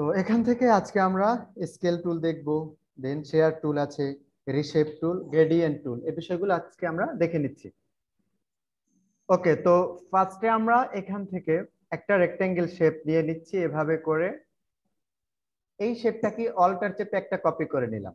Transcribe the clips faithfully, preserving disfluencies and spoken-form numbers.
তো এখান থেকে আজকে আমরা স্কেল টুল দেখব, দেন শেয়ার টুল আছে, রিশেপ টুল, গ্রেডিয়েন্ট টুল, এই বিষয়গুলো আজকে আমরা দেখে নিচ্ছি। ওকে, তো ফার্স্টে আমরা এখান থেকে একটা রেক্টেঙ্গেল শেপ দিয়ে নিচ্ছি এভাবে করে। এই শেপটাকে অল্টার চেপে একটা কপি করে নিলাম।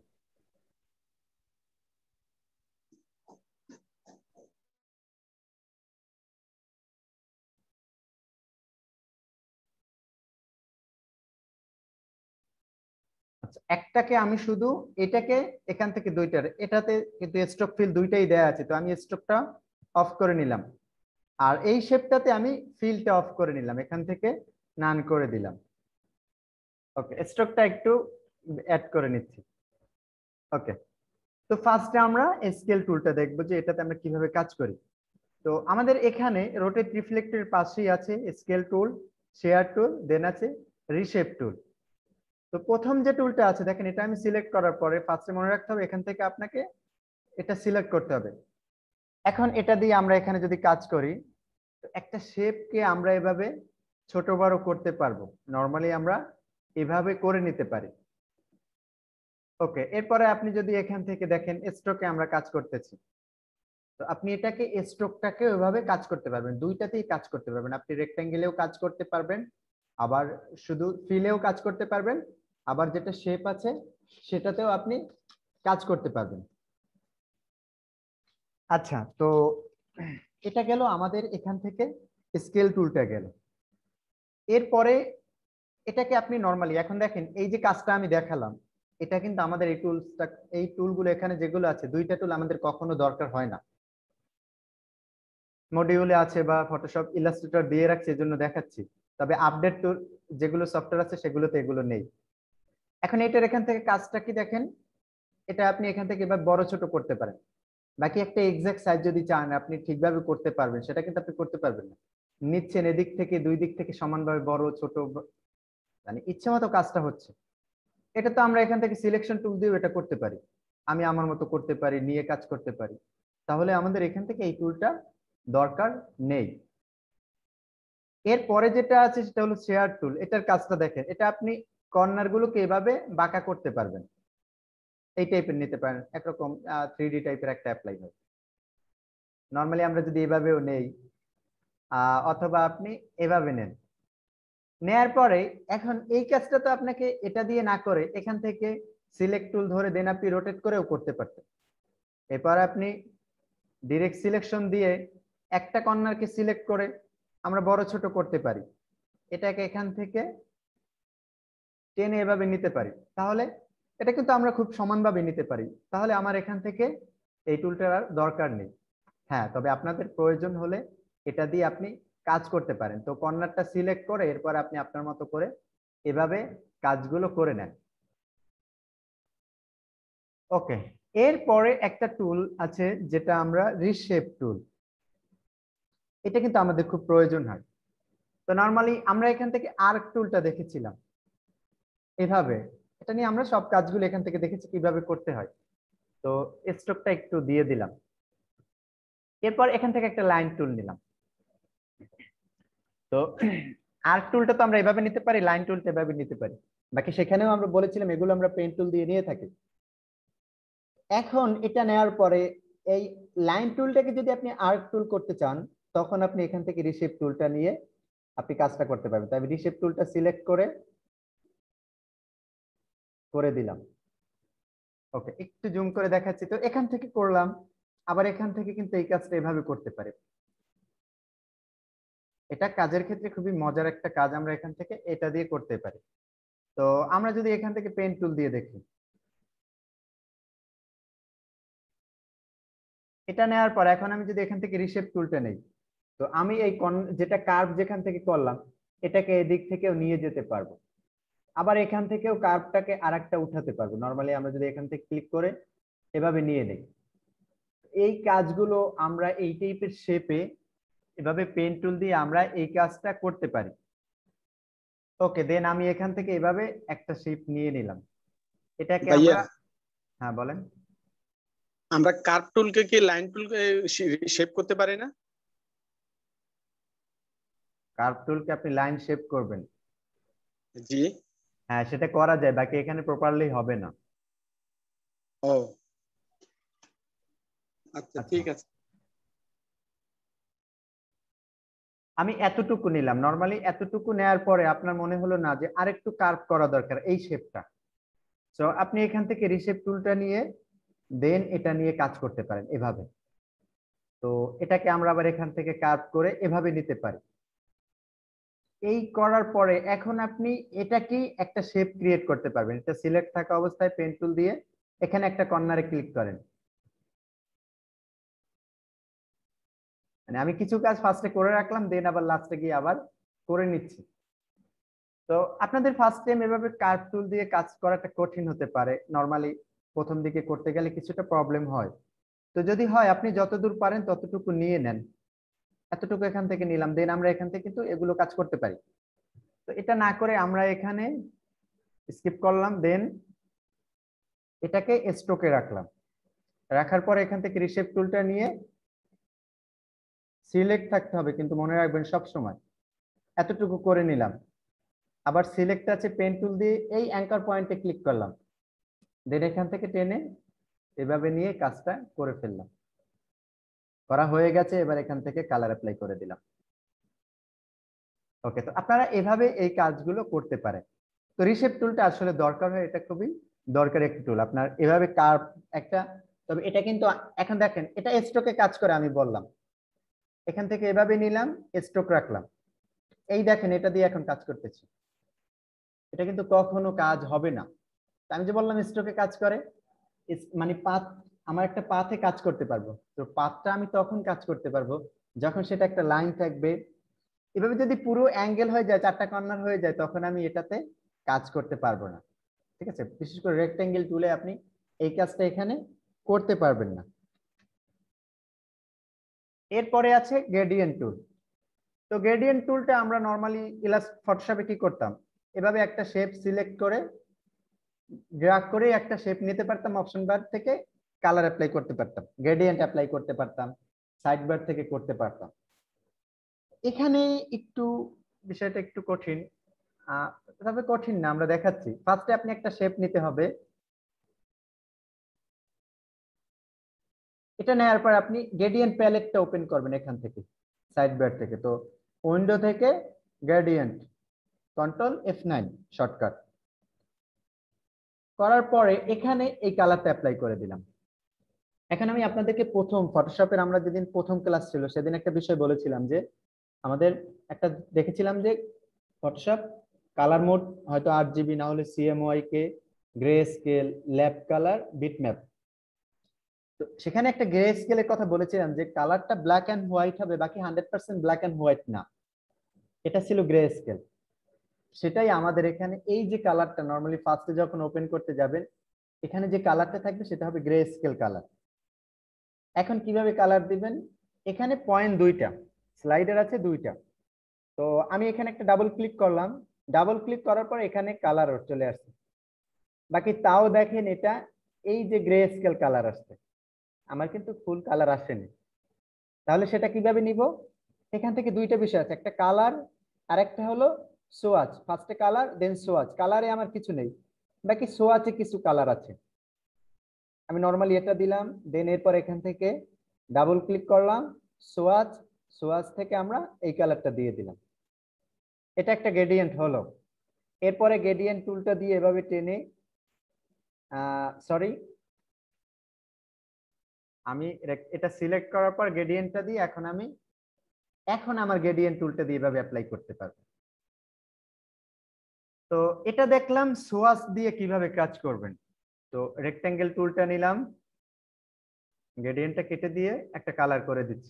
আচ্ছা, একটাকে আমি শুধু এটাকে এখান থেকে দুইটার, এটাতে কিন্তু স্ট্রোক ফিল দুইটাই দেয়া আছে, তো আমি স্ট্রোকটা অফ করে নিলাম। আর এই শেপটাতে আমি ফিলটা অফ করে নিলাম, এখান থেকে নান করে দিলাম। ওকে, স্ট্রোকটা একটু অ্যাড করে নিচ্ছি। ওকে, তো ফার্স্টে আমরা স্কেল টুলটা দেখবো যে এটাতে আমরা কিভাবে কাজ করি। তো আমাদের এখানে রোটেট রিফ্লেক্টরের পাশেই আছে স্কেল টুল, শেয়ার টুল, দেন আছে রিশেপ টুল। তো প্রথম যে টুলটা আছে দেখেন, এটা আমি সিলেক্ট করার পরে ফার্স্টে মনে রাখতে হবে এখান থেকে আপনাকে এটা সিলেক্ট করতে হবে। এখন এটা দিয়ে আমরা এখানে যদি কাজ করি, তো একটা শেপকে আমরা এভাবে ছোট বড় করতে পারবো। নরমালি আমরা এভাবে করে নিতে পারি। ওকে, এরপরে আপনি যদি এখান থেকে দেখেন স্ট্রোকে আমরা কাজ করতেছি, তো আপনি এটাকে স্ট্রোকটাকে ওইভাবে কাজ করতে পারবেন, দুইটাতেই কাজ করতে পারবেন। আপনি রেক্টেঙ্গেলেও কাজ করতে পারবেন, আবার শুধু ফিলেও কাজ করতে পারবেন, আবার যেটা শেপ আছে সেটাতেও আপনি কাজ করতে পারবেন। আচ্ছা, তো এটা গেল আমাদের এখান থেকে স্কেল টুলটা গেল। এরপরে এটাকে আপনি নরমালি এখন দেখেন এই যে কাজটা আমি দেখালাম, এটা কিন্তু আমাদের এই টুলসটা, এই টুলগুলো এখানে যেগুলো আছে দুইটা টুল আমাদের কখনো দরকার হয় না। মডিউলে আছে বা ফটোশপ ইলাস্ট্রেটর দিয়ে রাখছে এজন্য দেখাচ্ছি, তবে আপডেট টুল যেগুলো সফটওয়্যার আছে সেগুলোতে এগুলো নেই। এখন এটার এখান থেকে কাজটা কি দেখেন, এটা আপনি এখান থেকে এবার বড় ছোট করতে পারেন। বাকি একটা এক্সাক্ট সাইজ যদি চান আপনি ঠিকভাবে করতে পারবেন, সেটা কিন্তু আপনি করতে পারবেন না। নিচ্ছেন এদিক থেকে দুই দিক থেকে সমানভাবে বড় ছোট, মানে ইচ্ছে মতো কাজটা হচ্ছে। এটা তো আমরা এখান থেকে সিলেকশন টুল দিয়েও এটা করতে পারি, আমি আমার মতো করতে পারি, নিয়ে কাজ করতে পারি। তাহলে আমাদের এখান থেকে এই টুলটা দরকার নেই। এরপরে যেটা আছে সেটা হলো শেয়ার টুল। এটার কাজটা দেখেন, এটা আপনি কর্নার গুলোকে এভাবে বাঁকা করতে পারবেন, এই টাইপের নিতে পারেন, একরকম থ্রি ডি টাইপের একটা অ্যাপ্লাই হয়। নর্মালি আমরা যদি এভাবেও নেই, আহ অথবা আপনি এভাবে নেন। নেয়ার পরে এখন এই কাজটা তো আপনাকে এটা দিয়ে না করে এখান থেকে সিলেক্ট টুল ধরে দেন আপনি রোটেট করেও করতে পারতেন। এরপর আপনি ডিরেক্ট সিলেকশন দিয়ে একটা কর্নারকে সিলেক্ট করে আমরা বড় ছোট করতে পারি, এটাকে এখান থেকে টেনে এভাবে নিতে পারি। তাহলে এটা কিন্তু আমরা খুব সমানভাবে নিতে পারি। তাহলে আমার এখান থেকে এই টুলটার আর দরকার নেই। হ্যাঁ, তবে আপনাদের প্রয়োজন হলে এটা দিয়ে আপনি কাজ করতে পারেন। তো কর্নারটা সিলেক্ট করে এরপর আপনি আপনার মতো করে এভাবে কাজগুলো করে নেন। ওকে, এরপরে একটা টুল আছে যেটা আমরা রিশেপ টুল, এটা কিন্তু আমাদের খুব প্রয়োজন হয়। তো নরমালি আমরা এখান থেকে আর্ক টুলটা দেখেছিলাম এভাবে, এটা নিয়ে আমরা সব কাজগুলো এখান থেকে দেখেছি কিভাবে করতে হয়। তো স্ট্রোকটা একটু দিয়ে দিলাম। এরপর এখান থেকে একটা লাইন টুল নিলাম। তো আর্ক টুলটা তো আমরা এভাবে নিতে পারি, লাইন টুলটা এভাবে নিতে পারি। বাকি সেখানেও আমরা বলেছিলাম এগুলো আমরা পেন টুল দিয়ে নিয়ে থাকি। এখন এটা নেওয়ার পরে এই লাইন টুলটাকে যদি আপনি আর্ক টুল করতে চান, তখন আপনি এখান থেকে রিশেপ টুলটা নিয়ে আপনি কাজটা করতে পারবেন। তাই রিশেপ টুলটা সিলেক্ট করে করে দিলাম। ওকে, একটু জুম করে দেখাচ্ছি। তো এখান থেকে করলাম, আবার এখান থেকে কিন্তু এই কাজটা এভাবে করতে পারি। এটা কাজের ক্ষেত্রে খুবই মজার একটা কাজ, আমরা এখান থেকে এটা দিয়ে করতে পারি। তো আমরা যদি এখান থেকে পেন টুল দিয়ে দেখি, এটা নেওয়ার পর এখন আমি যদি এখান থেকে রিশেপ টুলটা নেই, তো আমি এই যেটা কার্ভ যেখান থেকে করলাম এটাকে এদিক থেকেও নিয়ে যেতে পারবো, আবার এখান থেকেও কার্ভটাকে আরেকটা উঠাতে পারবো। নরমালি আমরা যদি এখান থেকে ক্লিক করে এভাবে নিয়ে নেই, এই কাজগুলো আমরা এই টাইপের শেপে এভাবে পেন টুল দিয়ে আমরা এই কাজটা করতে পারি। ওকে, দেন আমি এখান থেকে এভাবে একটা শেপ নিয়ে নিলাম, এটাকে আমরা, হ্যাঁ বলেন। আমরা কার্ভ টুলকে কি লাইন টুলকে শেপ করতে পারি না? কার্ভ টুলকে আপনি লাইন শেপ করবেন? জি। হ্যাঁ সেটা করা যায়, বাকি এখানে প্রপারলি হবে না। ও আচ্ছা আচ্ছা, ঠিক আছে। আমি এতটুকু নিলাম, নরমালি এতটুকু নেয়ার পরে আপনার মনে হলো না যে আরেকটু কার্ভ করা দরকার এই শেপটা, তো আপনি এখান থেকে রিশেপ টুলটা নিয়ে দেন এটা নিয়ে কাজ করতে পারেন এভাবে। তো এটাকে আমরা আবার এখান থেকে কার্ভ করে এভাবে নিতে পারি। এই করার পরে এখন আপনি এটাকেই একটা শেপ ক্রিয়েট করতে পারবেন। এটা সিলেক্ট থাকা অবস্থায় পেন টুল দিয়ে এখানে একটা কর্নারে ক্লিক করেন। মানে আমি কিছু কাজ ফার্স্টে করে রাখলাম, দেন আবার লাস্টে গিয়ে আবার করে নিচ্ছি। তো আপনাদের ফার্স্ট টাইম এভাবে কার্ভ টুল দিয়ে কাজ করাটা কঠিন হতে পারে, নরমালি প্রথম দিকে করতে গেলে কিছুটা প্রবলেম হয়। তো যদি হয় আপনি যতদূর পারেন ততটুকু নিয়ে নেন, এতটুকু এখান থেকে নিলাম, দেন আমরা এখান থেকে কিন্তু এগুলো কাজ করতে পারি। তো এটা না করে আমরা এখানে স্কিপ করলাম, দেন এটাকে স্ট্রোকে রাখলাম। রাখার পর এখান থেকে রিশেপ টুলটা নিয়ে সিলেক্ট থাকতে হবে, কিন্তু মনে রাখবেন সব সময় এতটুকু করে নিলাম। আবার সিলেক্ট আছে পেন টুল দিয়ে এই অ্যাঙ্কার পয়েন্টে ক্লিক করলাম, দেন এখান থেকে টেনে এভাবে নিয়ে কাজটা করে ফেললাম। করা হয়ে গেছে, এবার এখান থেকে কালার অ্যাপ্লাই করে দিলাম। ওকে, তো আপনারা এভাবে এই কাজগুলো করতে পারেন। তো রিশেপ টুলটা আসলে দরকার হয়, এটা খুবই দরকারি একটা টুল আপনার এভাবে কার্ভ একটা। তবে এটা কিন্তু এখন দেখেন এটা স্ট্রোকে কাজ করে, আমি বললাম এখান থেকে এভাবে নিলাম, স্ট্রোক রাখলাম, এই দেখেন এটা দিয়ে এখন কাজ করতেছি, এটা কিন্তু কখনো কাজ হবে না। আমি যে বললাম স্ট্রোকে কাজ করে, মানে পাথ, আমার একটা পাথে কাজ করতে পারবো, তো পাথটা আমি তখন কাজ করতে পারবো যখন সেটা একটা লাইন থাকবে। এভাবে যদি পুরো অ্যাঙ্গেল হয়ে যায়, চারটা কর্নার হয়ে যায়, তখন আমি এটাতে কাজ করতে পারবো না। ঠিক আছে, বিশেষ করে রেক্টেঙ্গেল টুলে আপনি এই কাজটা এখানে করতে পারবেন না। এরপরে আছে গ্রেডিয়েন্ট টুল। তো গ্রেডিয়েন্ট টুলটা আমরা নরমালি ইলাস্ট ফটোশপে কি করতাম, এভাবে একটা শেপ সিলেক্ট করে ড্র্যাগ করে একটা শেপ নিতে পারতাম, অপশন বার থেকে কালার অ্যাপ্লাই করতে পারতাম, গ্রেডিয়েন্ট অ্যাপ্লাই করতে পারতাম, সাইড বার থেকে করতে পারতাম। এখানে একটু বিষয়টা একটু কঠিন, আহ তবে কঠিন না, আমরা দেখাচ্ছি। ফার্স্টে আপনি একটা শেপ নিতে হবে, এটা নেওয়ার পর আপনি গ্রেডিয়েন্ট প্যালেটটা ওপেন করবেন এখান থেকে সাইড বার থেকে। তো উইন্ডো থেকে gradient, control F nine shortcut করার পরে এখানে এই কালারটা অ্যাপ্লাই করে দিলাম। এখন আমি আপনাদেরকে প্রথম ফটোশপের আমরা যেদিন প্রথম ক্লাস ছিল সেদিন একটা বিষয় বলেছিলাম যে আমাদের একটা দেখেছিলাম যে ফটোশপ কালার মোড হয়তো আট জিবি, না হলে CMY K, grey scale, lab colour, bitmap. তো সেখানে একটা গ্রে স্কেলের কথা বলেছিলাম যে কালারটা ব্ল্যাক অ্যান্ড হোয়াইট হবে, বাকি hundred percent black and white না, এটা ছিল গ্রে স্কেল। সেটাই আমাদের এখানে এই যে কালারটা নর্মালি ফার্স্টে যখন ওপেন করতে যাবেন এখানে যে কালারটা থাকবে সেটা হবে গ্রে স্কেল কালার। এখন কিভাবে কালার দিবেন, এখানে পয়েন্ট দুইটা স্লাইডার আছে দুইটা, তো আমি এখানে একটা ডাবল ক্লিক করলাম, ডাবল ক্লিক করার পর এখানে কালার চলে আসছে। বাকি তাও দেখেন এটা এই যে গ্রে স্কেল কালার আসছে, আমার কিন্তু ফুল কালার আসেনি। তাহলে সেটা কিভাবে নিব, এখান থেকে দুইটা বিষয় আছে, একটা কালার আর একটা হলো সোয়াচ। ফার্স্টে কালার দেন সোয়াচ, কালারে আমার কিছু নেই, বাকি সোয়াচে কিছু কালার আছে। আমি নর্মালি এটা দিলাম, দেন এরপর এখান থেকে ডাবল ক্লিক করলাম, সোয়াচ, সোয়াচ থেকে আমরা এই কালারটা দিয়ে দিলাম, এটা একটা গ্রেডিয়েন্ট হলো। এরপরে গ্রেডিয়েন্ট টুলটা দিয়ে এভাবে টেনে, সরি আমি এটা সিলেক্ট করার পর গ্রেডিয়েন্টটা দিয়ে এখন আমি এখন আমার গ্রেডিয়েন্ট টুলটা দিয়ে এভাবে অ্যাপ্লাই করতে পারবো। তো এটা দেখলাম সোয়াচ দিয়ে কিভাবে কাজ করবেন। তো রেক্টেঙ্গেল টুলটা নিলাম, গ্রেডিয়েন্টটা কেটে দিয়ে একটা কালার করে দিচ্ছি।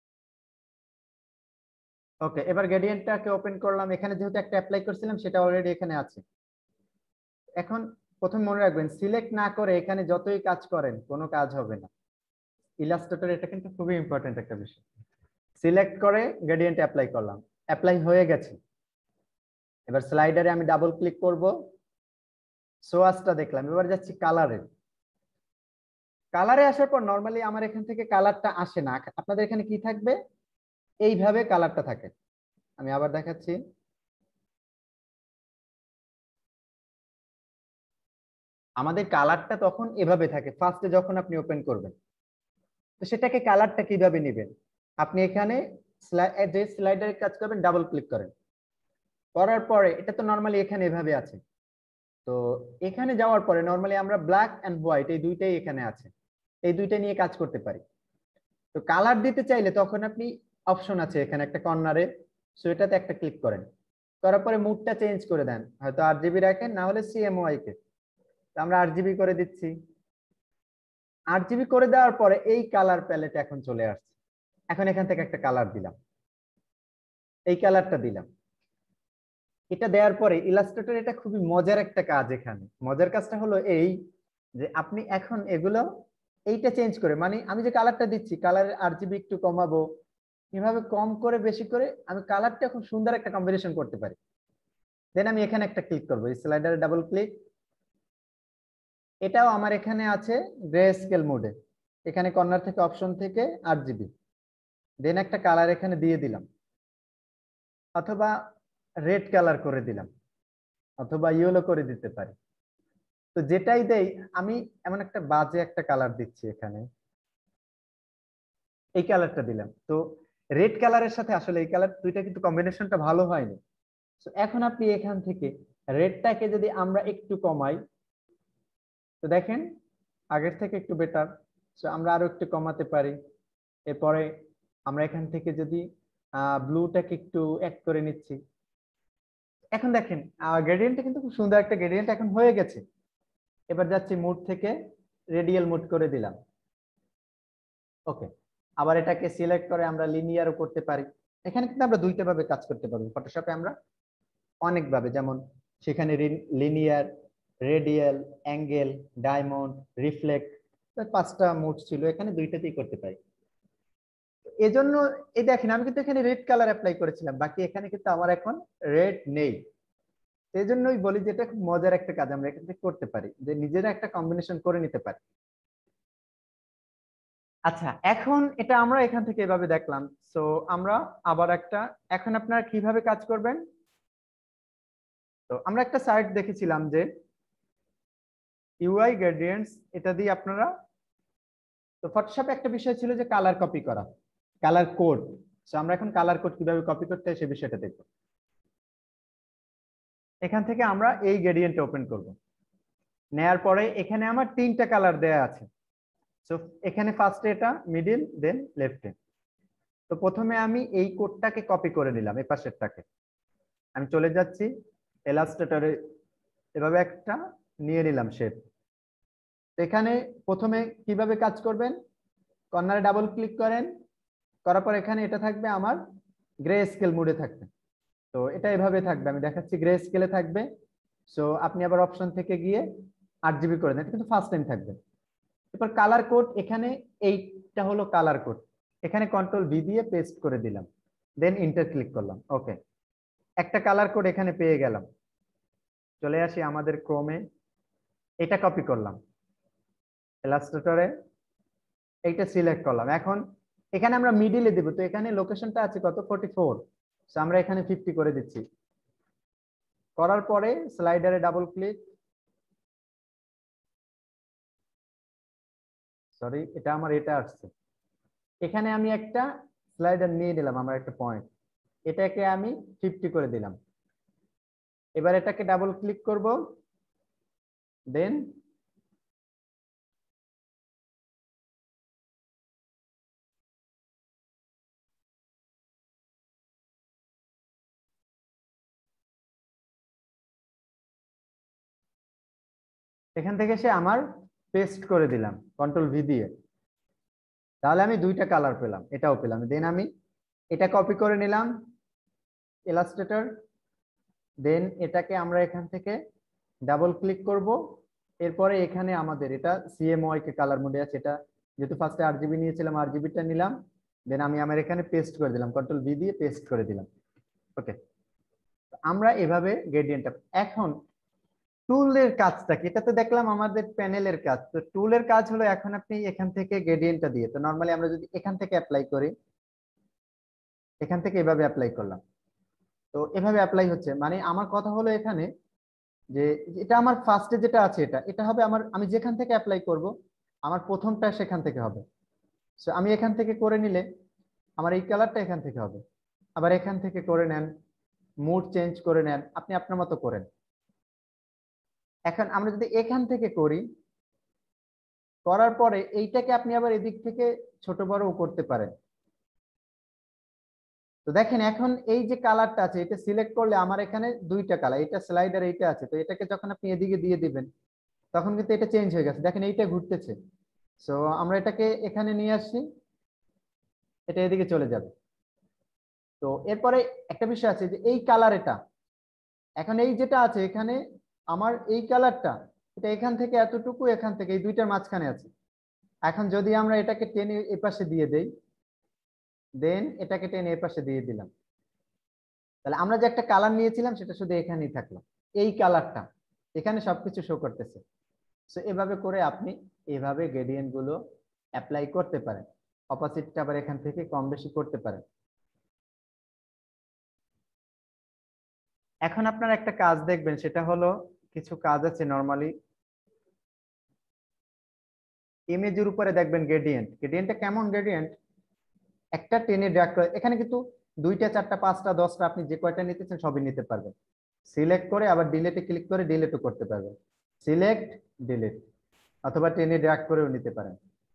ওকে, এবার গ্রেডিয়েন্টটাকে ওপেন করলাম, এখানে যেহেতু একটা অ্যাপ্লাই করছিলাম সেটা অলরেডি এখানে আছে। এখন প্রথম মনে রাখবেন সিলেক্ট না করে এখানে যতই কাজ করেন কোনো কাজ হবে না। ইলাস্ট্রেটর এটা কিন্তু খুবই ইম্পর্টেন্ট একটা বিষয়। সিলেক্ট করে গ্রেডিয়েন্ট অ্যাপ্লাই করলাম, অ্যাপ্লাই হয়ে গেছে। এবার স্লাইডারে আমি ডাবল ক্লিক করব, সোয়াচটা দেখলাম, এবার যাচ্ছি কালারে। কালারে আসার পর নরমালি আমার এখান থেকে কালারটা আসে না, আপনাদের এখানে কি থাকবে, এইভাবে কালারটা থাকে। আমি আবার দেখাচ্ছি, আমাদের কালারটা তখন এভাবে থাকে ফার্স্টে যখন আপনি ওপেন করবেন। তো সেটাকে কালারটা কিভাবে নেবেন, আপনি এখানে যে স্লাইডারে কাজ করবেন ডাবল ক্লিক করেন, করার পরে এটা তো নরমালি এখানে এভাবে আছে, তো এখানে যাওয়ার পরে নরমালি আমরা ব্ল্যাক এন্ড হোয়াইট এই দুইটাই এখানে আছে, এই দুইটা নিয়ে কাজ করতে পারি। তো কালার দিতে চাইলে তখন আপনি অপশন আছে এখানে একটা কর্নারে, সো এটাতে একটা ক্লিক করেন, করার পরে মুডটা চেঞ্জ করে দেন, হয়তো আরজিবি রাখেন না হলে সিএমওয়াই কে, তো আমরা আরজিবি করে দিচ্ছি। আরজিবি করে দেওয়ার পরে এই কালার প্যালেট এখন চলে আসছে, এখন এখান থেকে একটা কালার দিলাম, এই কালারটা দিলাম। এটা দেওয়ার পরে ইলাস্ট্রেটর এটা খুবই মজার একটা কাজ, এখানে মজার কাজটা হলো এই যে আপনি এখন এগুলো এইটা চেঞ্জ করে, মানে আমি যে কালারটা দিচ্ছি কালারের আরজিবি একটু কমাবো, এভাবে কম করে বেশি করে আমি কালারটা খুব সুন্দর একটা কম্বিনেশন করতে পারি। দেন আমি এখানে একটা ক্লিক করবো, স্লাইডারে ডাবল ক্লিক, এটাও আমার এখানে আছে গ্রে স্কেল মোডে, এখানে কর্নার থেকে অপশন থেকে আরজিবি, দেন একটা কালার এখানে দিয়ে দিলাম, অথবা রেড কালার করে দিলাম, অথবা ইয়েলো করে দিতে পারি। তো যেটাই দেই, আমি এমন একটা বাজে একটা কালার দিচ্ছি এখানে, এই কালারটা দিলাম, তো রেড কালারের সাথে আসলে এই কালার দুইটা কিন্তু কম্বিনেশনটা ভালো হয়নি। তো এখন আপনি এখান থেকে রেডটাকে যদি আমরা একটু কমাই, তো দেখেন আগের থেকে একটু বেটার, তো আমরা আরো একটু কমাতে পারি। এরপরে আমরা এখান থেকে যদি ব্লুটাকে একটু অ্যাড করে নিচ্ছি, এখন দেখেন গ্রেডিয়েন্টটা কিন্তু খুব সুন্দর একটা গ্রেডিয়েন্ট এখন হয়ে গেছে। এবার যাচ্ছি মুড থেকে রেডিয়াল মুড করে দিলাম, ওকে। আবার এটাকে সিলেক্ট করে আমরা লিনিয়ারও করতে পারি। এখানে কিন্তু আমরা দুইটা ভাবে কাজ করতে পারবো ফটোশপে, আমরা অনেক ভাবে, যেমন সেখানে linear, radial, angle, diamond, reflect, পাঁচটা মুড ছিল, এখানে দুইটাতেই করতে পারি। এজন্য এই দেখেন আমি কিন্তু এখানে রেড কালার অ্যাপ্লাই করেছিলাম, বাকি এখানে কিন্তু আমার এখন রেড নেই। এই জন্যই বলি যে এটা খুব মজার একটা কাজ আমরা এখান থেকে করতে পারি, যে নিজেরা একটা কম্বিনেশন করে নিতে পারি। আচ্ছা, এখন এটা আমরা এখান থেকে এভাবে দেখলাম, সো আমরা আবার একটা, এখন আপনারা কিভাবে কাজ করবেন, তো আমরা একটা সাইট দেখেছিলাম যে ইউআই গ্রেডিয়েন্টস, এটা দিয়ে আপনারা, তো ফটোশপে একটা বিষয় ছিল যে কালার কপি করা, কালার কোড, সো আমরা এখন কালার কোড কিভাবে কপি করতে হয় সেই বিষয়টা দেখব। এখান থেকে আমরা এই গ্রেডিয়েন্টটা ওপেন করব, নেয়ার পরে এখানে আমার তিনটা কালার দেয়া আছে, সো এখানে ফার্স্টে এটা, মিডিল, দেন লেফটে। তো প্রথমে আমি এই কোডটাকে কপি করে নিলাম, এই পাশেরটাকে আমি চলে যাচ্ছি ইলাস্ট্রেটরে, এভাবে একটা নিয়ে নিলাম শেপ। এখানে প্রথমে কিভাবে কাজ করবেন, কর্নারে ডাবল ক্লিক করেন, করার পর এখানে এটা থাকবে আমার গ্রে স্কেল মোডে থাকবে, তো এটা এভাবে থাকবে, আমি দেখাচ্ছি গ্রে স্কেলে থাকবে। সো আপনি আবার অপশন থেকে গিয়ে আট জিবি করে দেন, কিন্তু ফার্স্ট টাইম থাকবে। এরপর কালার কোড, এখানে এইটা হলো কালার কোড, এখানে কন্ট্রোল ভি দিয়ে পেস্ট করে দিলাম, দেন ইন্টার ক্লিক করলাম, ওকে। একটা কালার কোড এখানে পেয়ে গেলাম। চলে আসি আমাদের ক্রোমে, এটা কপি করলাম, ইলাস্ট্রেটরে এইটা সিলেক্ট করলাম, এখন এখানে আমরা মিডিলে দেব, তো এখানে লোকেশনটা আছে কত, ফর্টি ফোর, সো আমরা এখানে ফিফটি করে দিচ্ছি। করার পরে স্লাইডারে ডাবল ক্লিক, সরি এটা আমার এটা আসছে, এখানে আমি একটা স্লাইডার নিয়ে নিলাম, আমার একটা পয়েন্ট, এটাকে আমি ফিফটি করে দিলাম। এবার এটাকে ডাবল ক্লিক করব, দেন এখান থেকে সে আমার পেস্ট করে দিলাম কন্ট্রোল ভি দিয়ে, তাহলে আমি দুইটা কালার পেলাম, এটাও পেলাম। দেন আমি এটা কপি করে নিলাম ইলাস্ট্রেটর, দেন এটাকে আমরা এখান থেকে ডাবল ক্লিক করব, এরপরে এখানে আমাদের এটা সিএমওয়াই কে কালার মোডে আছে, এটা যেহেতু ফার্স্টে আরজিবি নিয়েছিলাম আরজিবিটা নিলাম, দেন আমি আমার এখানে পেস্ট করে দিলাম, কন্ট্রোল ভি দিয়ে পেস্ট করে দিলাম, ওকে। আমরা এভাবে গ্রেডিয়েন্টটা, এখন টুলের কাজটা কি, এটা তো দেখলাম আমাদের প্যানেলের কাজ, তো টুলের কাজ হলো এখন আপনি এখান থেকে গ্রেডিয়েন্টটা দিয়ে, তো নরমালি আমরা যদি এখান থেকে অ্যাপ্লাই করি, এখান থেকে এভাবে অ্যাপ্লাই করলাম, তো এভাবে অ্যাপ্লাই হচ্ছে, মানে আমার কথা হলো এখানে যে এটা আমার ফার্স্টে যেটা আছে এটা এটা হবে আমার, আমি যেখান থেকে অ্যাপ্লাই করব আমার প্রথমটা সেখান থেকে হবে। সো আমি এখান থেকে করে নিলে আমার এই কালারটা এখান থেকে হবে। আবার এখান থেকে করে নেন, মুড চেঞ্জ করে নেন, আপনি আপনার মতো করেন। এখন আমরা যদি এখান থেকে করি, করার পরে এইটাকে আপনি আবার এদিক থেকে ছোট বড়ও করতে পারেন। তো দেখেন এখন এই যে কালারটা আছে এটা সিলেক্ট করলে আমার এখানে দুইটা কালার, এটা স্লাইডার এইটা আছে, তো এটাকে যখন আপনি এদিকে দিয়ে দিবেন তখন কিন্তু এটা চেঞ্জ হয়ে গেছে, দেখেন এইটা ঘুরতেছে। সো আমরা এটাকে এখানে নিয়ে আসছি, এটা এদিকে চলে যাবে। তো এরপরে একটা বিষয় আছে যে এই কালার, এটা এখন এই যেটা আছে এখানে আমার এই কালারটা এটা এখান থেকে এতটুকু, এখান থেকে এই দুইটার মাঝখানে আছে। এখন যদি আমরা এটাকে টেনে এই পাশে দিয়ে দেই, দেন এটাকে টেনে এই পাশে দিয়ে দিলাম, তাহলে আমরা যে একটা কালার নিয়েছিলাম সেটা শুধু এখানেই থাকলো, এই কালারটা এখানে সবকিছু শো করতেছে। সো এভাবে করে আপনি এভাবে গ্রেডিয়েন্ট গুলো অ্যাপ্লাই করতে পারেন। অপোজিটটা আবার এখান থেকে কম বেশি করতে পারেন। এখন আপনার একটা কাজ দেখবেন, সেটা হলো কিছু কাজ আছে নরমালি ইমেজের উপরে দেখবেন গ্রেডিয়েন্ট। গ্রেডিয়েন্টটা কেমন গ্রেডিয়েন্ট, একটা টেনে ড্র্যাগ করে এখানে কিন্তু দুইটা চারটা পাঁচটা দশটা আপনি যে কয়টা নিতে চান সবই নিতে পারবেন। সিলেক্ট করে আবার ডিলিটে ক্লিক করে ডিলিটও করতে পারবেন, সিলেক্ট ডিলিট, অথবা টেনে ড্র্যাগ করেও নিতে পারেন।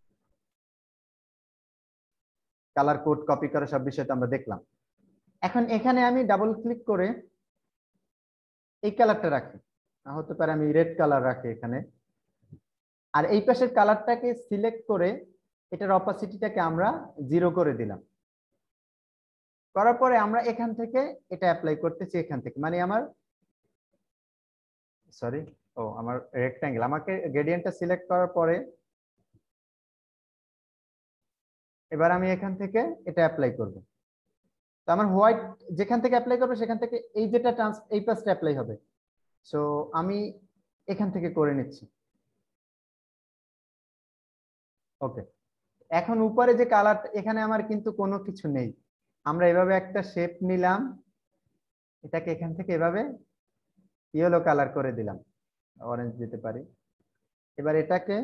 কালার কোড কপি করা সব বিষয় তো আমরা দেখলাম। এখন এখানে আমি ডাবল ক্লিক করে এই কালারটা রাখি, হতে পারে আমি রেড কালার রাখি এখানে, আর এই পাশের কালারটাকে সিলেক্ট করে এটার অপাসিটিটাকে আমরা জিরো করে দিলাম। করার পরে আমরা এখান থেকে এটা অ্যাপ্লাই করতেছি, এখান থেকে মানে আমার সরি ও আমার রেক্টাঙ্গেল, আমাকে গ্রেডিয়েন্টটা সিলেক্ট করার পরে এবার আমি এখান থেকে এটা অ্যাপ্লাই করব। তো আমার হোয়াইট যেখান থেকে অ্যাপ্লাই করবে সেখান থেকে এই যেটা ট্রান্স এই পাশটা অ্যাপ্লাই হবে। সো আমি এখান থেকে করে নিচ্ছি। ওকে, এখন উপরে যে কালার, এখানে আমার কিন্তু কোনো কিছু নেই, আমরা এভাবে একটা শেপ নিলাম, এটাকে এখান থেকে এভাবে ইয়েলো কালার করে দিলাম, অরেঞ্জ দিতে পারি। এবার এটাকে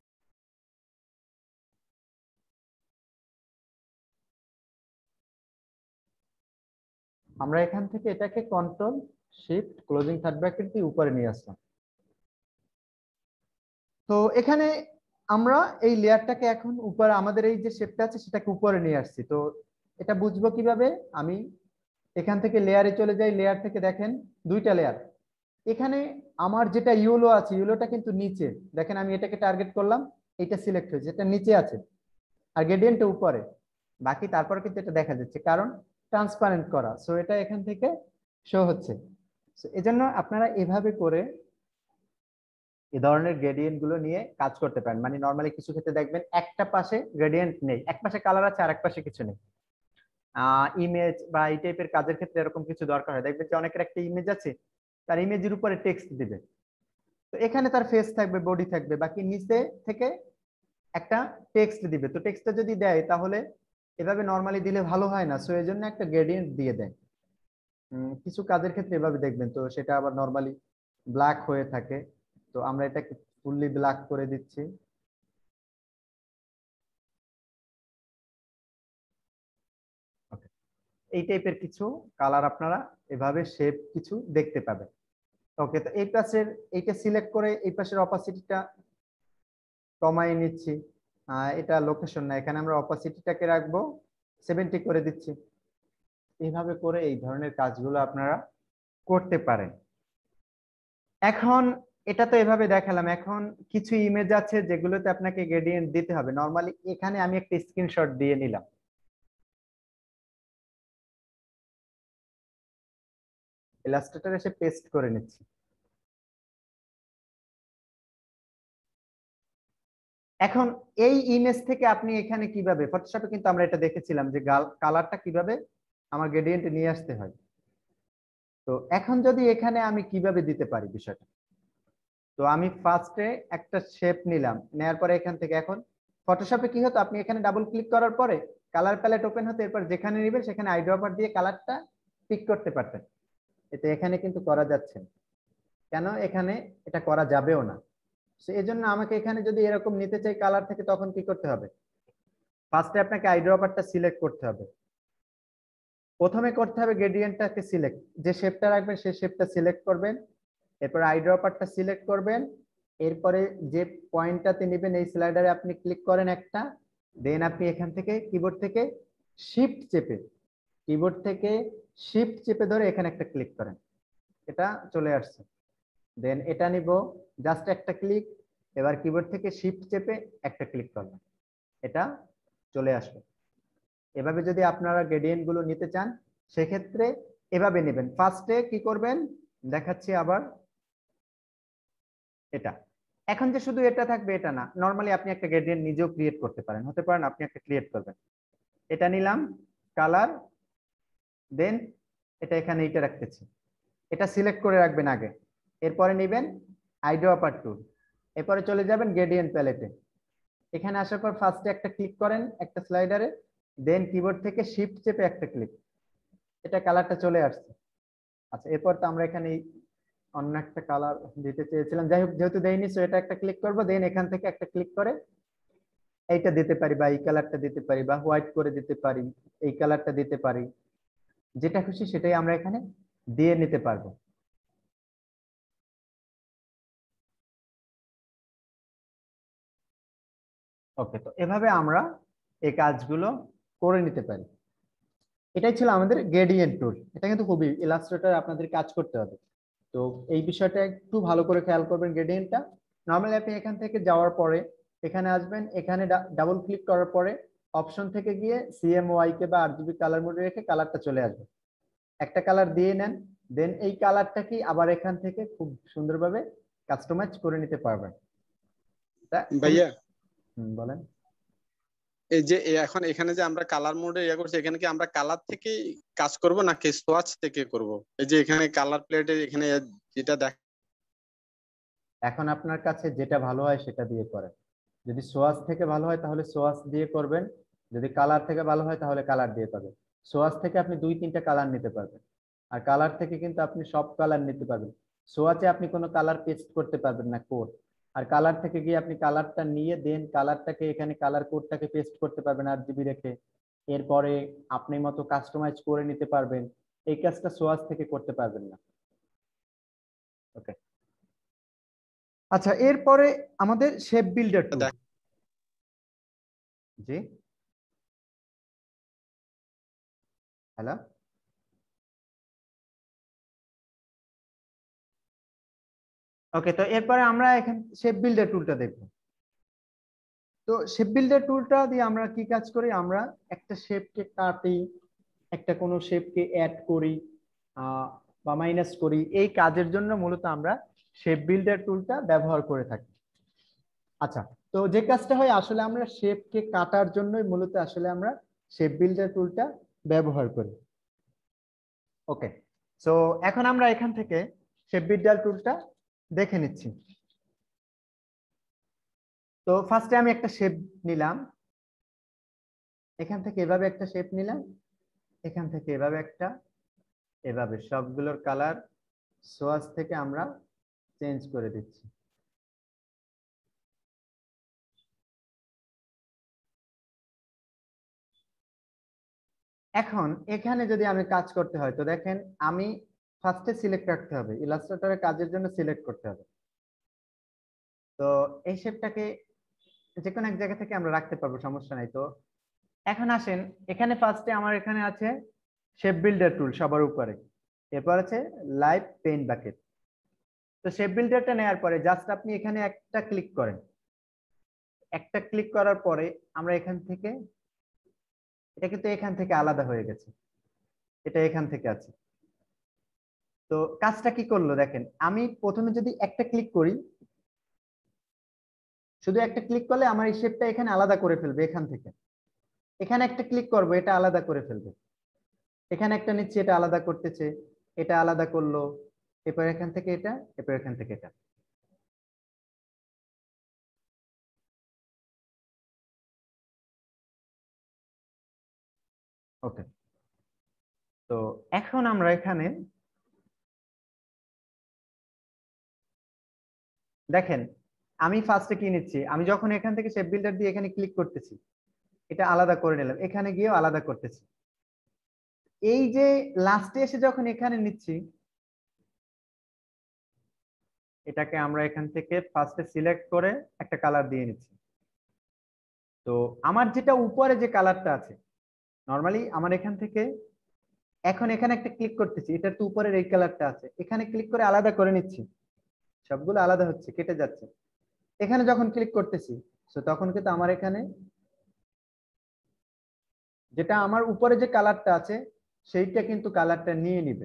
আমরা এখান থেকে এটাকে control shift closing third bracket দিয়ে উপরে নিয়ে আসলাম। তো এখানে আমরা এই লেয়ারটাকে এখন উপরে, আমাদের এই যে শেপটা আছে সেটাকে উপরে নিয়ে আসছি। তো এটা বুঝবো কিভাবে, আমি এখান থেকে লেয়ারে চলে যাই, লেয়ার থেকে দেখেন দুইটা লেয়ার, এখানে আমার যেটা ইউলো আছে ইউলোটা কিন্তু নিচে, দেখেন আমি এটাকে টার্গেট করলাম, এটা সিলেক্ট হয়েছে, এটা নিচে আছে, আর গ্রেডিয়েন্টটা উপরে, বাকি তারপর কিন্তু এটা দেখা যাচ্ছে কারণ ট্রান্সপারেন্ট করা। সো এটা এখান থেকে শো হচ্ছে। এজন্য আপনারা এভাবে করে এই ধরনের গ্রেডিয়েন্ট গুলো নিয়ে কাজ করতে পারেন। মানে নরমালি কিছু ক্ষেত্রে দেখবেন একটা পাশে গ্রেডিয়েন্ট নেই, এক পাশে কালার আছে আর এক পাশে কিছু নেই। আহ ইমেজ বা এই টাইপের কাজের ক্ষেত্রে এরকম কিছু দরকার হয়, দেখবেন যে অনেকের একটা ইমেজ আছে, তার ইমেজের উপরে টেক্সট দিবে, তো এখানে তার ফেস থাকবে, বডি থাকবে, বাকি নিচে থেকে একটা টেক্সট দিবে। তো টেক্সটটা যদি দেয় তাহলে এভাবে নরমালি দিলে ভালো হয় না, সো এই জন্য একটা গ্রেডিয়েন্ট দিয়ে দেয়। কিছু কাজের ক্ষেত্রে এভাবে দেখবেন, তো সেটা আবার নরমালি ব্ল্যাক হয়ে থাকে, তো আমরা এটাকে ফুললি ব্ল্যাক করে দিচ্ছি। এই টাইপের কিছু কালার আপনারা এভাবে শেপ কিছু দেখতে পাবেন। ওকে, তো এই পাশের এইটা সিলেক্ট করে এই পাশের অপাসিটিটা কমাই নিচ্ছি। এটা লোকেশন না, এখানে আমরা অপাসিটিটাকে রাখবো সেভেন্টি করে দিচ্ছি। এইভাবে করে এই ধরনের কাজগুলো আপনারা করতে পারেন। এখন এটা তো এভাবে দেখালাম, এখন কিছু ইমেজ আছে যেগুলোতে আপনাকে গ্রেডিয়েন্ট দিতে হবে। নরমালি এখানে আমি একটা স্ক্রিনশট দিয়ে নিলাম, ইলাস্ট্রেটর এসে পেস্ট করে নিচ্ছি। এখন এই ইমেজ থেকে আপনি এখানে কিভাবে, ফটোশপে কিন্তু আমরা এটা দেখেছিলাম যে কালারটা কিভাবে আমার গ্রেডিয়েন্টে নিয়ে আসতে হয়। তো এখন যদি এখানে আমি কিভাবে দিতে পারি বিষয়টা, তো আমি ফার্স্টে একটা শেপ নিলাম, নেওয়ার পরে এখান থেকে এখন ফটোশপে কি হতো, আপনি এখানে ডাবল ক্লিক করার পরে কালার প্যালেট ওপেন হতো, এরপর যেখানে নেবেন সেখানে আইড্রপার দিয়ে কালারটা পিক করতে পারতেন। এতে এখানে কিন্তু করা যাচ্ছে না। কেন এখানে এটা করা যাবেও না। এই জন্য আমাকে এখানে যদি এরকম নিতে চাই কালার থেকে, তখন কি করতে হবে? ফার্স্টে আপনাকে আইড্রপারটা সিলেক্ট করতে হবে। প্রথমে করতে হবে গ্রেডিয়েন্টটাকে সিলেক্ট, যে শেপটা রাখবেন সেই শেপটা সিলেক্ট করবেন, এরপর আইড্রপারটা সিলেক্ট করবেন, এরপরে যে পয়েন্টটাতে নেবেন এই স্লাইডারে আপনি ক্লিক করেন একটা, দেন আপনি এখান থেকে কিবোর্ড থেকে শিফট চেপে কিবোর্ড থেকে শিফট চেপে ধরে এখানে একটা ক্লিক করেন, এটা চলে আসছে। দেন এটা নিব, জাস্ট একটা ক্লিক, এবার কিবোর্ড থেকে শিফট চেপে একটা ক্লিক করবেন, এটা চলে আসবে। এভাবে যদি আপনারা গ্রেডিয়েন্ট গুলো নিতে চান সেক্ষেত্রে এভাবে নেবেন। ফার্স্টে কি করবেন দেখাচ্ছি আবার, এটা এখন যে শুধু এটা থাকবে এটা না, নরমালি আপনি একটা গ্রেডিয়েন্ট নিজেও ক্রিয়েট করতে পারেন, হতে পারেন আপনি একটা ক্রিয়েট করবেন। এটা নিলাম কালার, দেন এটা এখানে এটা রাখতেছি, এটা সিলেক্ট করে রাখবেন আগে, এরপরে নেবেন আইড্রপার টুল, এরপরে চলে যাবেন গ্রেডিয়েন্ট প্যালেটে। এখানে আসার পর ফার্স্টে একটা ক্লিক করেন একটা স্লাইডারে, দেন কিবোর্ড থেকে শিফট চেপে একটা ক্লিক, এটা কালারটা চলে আসছে। আচ্ছা, এরপর তো আমরা এখানে অন্য একটা কালার দিতে চেয়েছিলাম, যাই হোক যেহেতু দেইনি সো এটা একটা ক্লিক করবো, দেন এখান থেকে একটা ক্লিক করে এইটা দিতে পারি বা এই কালারটা দিতে পারি বা হোয়াইট করে দিতে পারি, এই কালারটা দিতে পারি, যেটা খুশি সেটাই আমরা এখানে দিয়ে নিতে পারবো। ওকে, তো এভাবে আমরা এই কাজগুলো করে নিতে পারি। এটাই ছিল আমাদের গ্রেডিয়েন্ট টুল। এটা কিন্তু খুবই ইলাস্ট্রেটর আপনাদের কাজ করতে হবে, তো এই বিষয়টা একটু ভালো করে খেয়াল করবেন। গ্রেডিয়েন্টটা নর্মালি আপনি এখান থেকে যাওয়ার পরে এখানে আসবেন, এখানে ডাবল ক্লিক করার পরে অপশন থেকে গিয়ে সিএমওয়াই কে বা আরজিবি কালার মোডে রেখে কালারটা চলে আসবে, একটা কালার দিয়ে নেন, দেন এই কালারটা কি আবার এখান থেকে খুব সুন্দরভাবে কাস্টমাইজ করে নিতে পারবেন। ভাইয়া হুম, বলেন। এই যে এ এখন এখানে যে আমরা কালার মোডে ইয়া করছি, এখানে কি আমরা কালার থেকে কাজ করব নাকি সোয়াচ থেকে করব? এই যে এখানে কালার প্লেটে এখানে যেটা দেখ, এখন আপনার কাছে যেটা ভালো হয় সেটা দিয়ে করেন। যদি সোয়াচ থেকে ভালো হয় তাহলে সোয়াচ দিয়ে করবেন, যদি কালার থেকে ভালো হয় তাহলে কালার দিয়ে করবেন। সোয়াচ থেকে আপনি দুই তিনটা কালার নিতে পারবেন, আর কালার থেকে কিন্তু আপনি সব কালার নিতে পারবেন। সোয়াচে আপনি কোনো কালার পেস্ট করতে পারবেন না, কোড। আর কালার থেকে গিয়ে আপনি কালারটা নিয়ে দেন কালারটাকে এখানে কালার কোডটাকে পেস্ট করতে পারবেন আর জিবি রেখে, এরপরে আপনি মতো কাস্টমাইজ করে নিতে পারবেন। এই কাজটা সোয়াচ থেকে করতে পারবেন না। ওকে, আচ্ছা, এরপরে আমাদের শেপ বিল্ডার টুল। জি, হ্যালো। ওকে, তো এরপরে আমরা এখানে শেপ বিল্ডার টুলটা দেখব। তো শেপ বিল্ডার টুলটা দিয়ে আমরা কি কাজ করি, আমরা একটা শেপকে কাটি, একটা কোনো শেপকে অ্যাড করি আহ, বা মাইনাস করি, এই কাজের জন্য মূলত আমরা শেপ বিল্ডার টুলটা ব্যবহার করে থাকি। আচ্ছা, তো যে কাজটা হয় আসলে আমরা শেপকে কাটার জন্যই মূলত আসলে আমরা শেপ বিল্ডার টুলটা ব্যবহার করি। ওকে, সো এখন আমরা এখান থেকে শেপ বিল্ডার টুলটা দেখে নিচ্ছি। তো ফার্স্টে আমি একটা শেপ নিলাম, এখান থেকে এভাবে একটা শেপ নিলাম, এখান থেকে এভাবে একটা, এভাবে সবগুলোর কালার সোয়াচ থেকে আমরা চেঞ্জ করে দিচ্ছি। এখন এখানে যদি আমি কাজ করতে হয় তো দেখেন আমি ফার্স্টে সিলেক্ট রাখতে হবে, ইলাস্ট্রেটরের কাজের জন্য সিলেক্ট করতে হবে। তো এই শেপটাকে যে কোনো এক জায়গা থেকে আমরা রাখতে পারবো, সমস্যা নাই। তো এখন আসেন, এখানে ফার্স্টে আমার এখানে আছে শেপ বিল্ডার টুল সবার উপরে, এরপর আছে লাইভ পেইন্ট বাকেট। তো শেপ বিল্ডারটা নেওয়ার পরে জাস্ট আপনি এখানে একটা ক্লিক করেন, একটা ক্লিক করার পরে আমরা এখান থেকে, এটা কিন্তু এখান থেকে আলাদা হয়ে গেছে, এটা এখান থেকে আছে। তো কাজটা কি করলো দেখেন, আমি প্রথমে যদি একটা ক্লিক করি, শুধু একটা ক্লিক করলে আমার এই শেপটা এখানে আলাদা করে ফেলবে এখান থেকে, এখানে একটা ক্লিক করব এটা আলাদা করে ফেলবে, এখানে একটা নিচ্ছে এটা আলাদা করতেছে, এটা আলাদা করলো, এরপর এখান থেকে এটা, এরপর এখান থেকে এটা। ওকে, তো এখন আমরা এখানে দেখেন আমি ফার্স্টে কি নিচ্ছি, আমি যখন এখান থেকে শেপ বিল্ডার দিয়ে এখানে ক্লিক করতেছি, এটা আলাদা করে নিলাম, এখানে গিয়েও আলাদা করতেছি। এই যে লাস্টে এসে যখন এখানে নিচ্ছি, এটাকে আমরা এখান থেকে ফার্স্টে সিলেক্ট করে একটা কালার দিয়ে নিচ্ছি। তো আমার যেটা উপরে যে কালারটা আছে, নরমালি আমার এখান থেকে এখন এখানে একটা ক্লিক করতেছি, এটার তো উপরের এই কালারটা আছে, এখানে ক্লিক করে আলাদা করে নিচ্ছি, সবগুলো আলাদা হচ্ছে, কেটে যাচ্ছে। এখানে যখন ক্লিক করতেছি, তো তখন কিন্তু আমার এখানে যেটা আমার উপরে যে কালারটা আছে সেইটা কিন্তু কালারটা নিয়ে নিবে।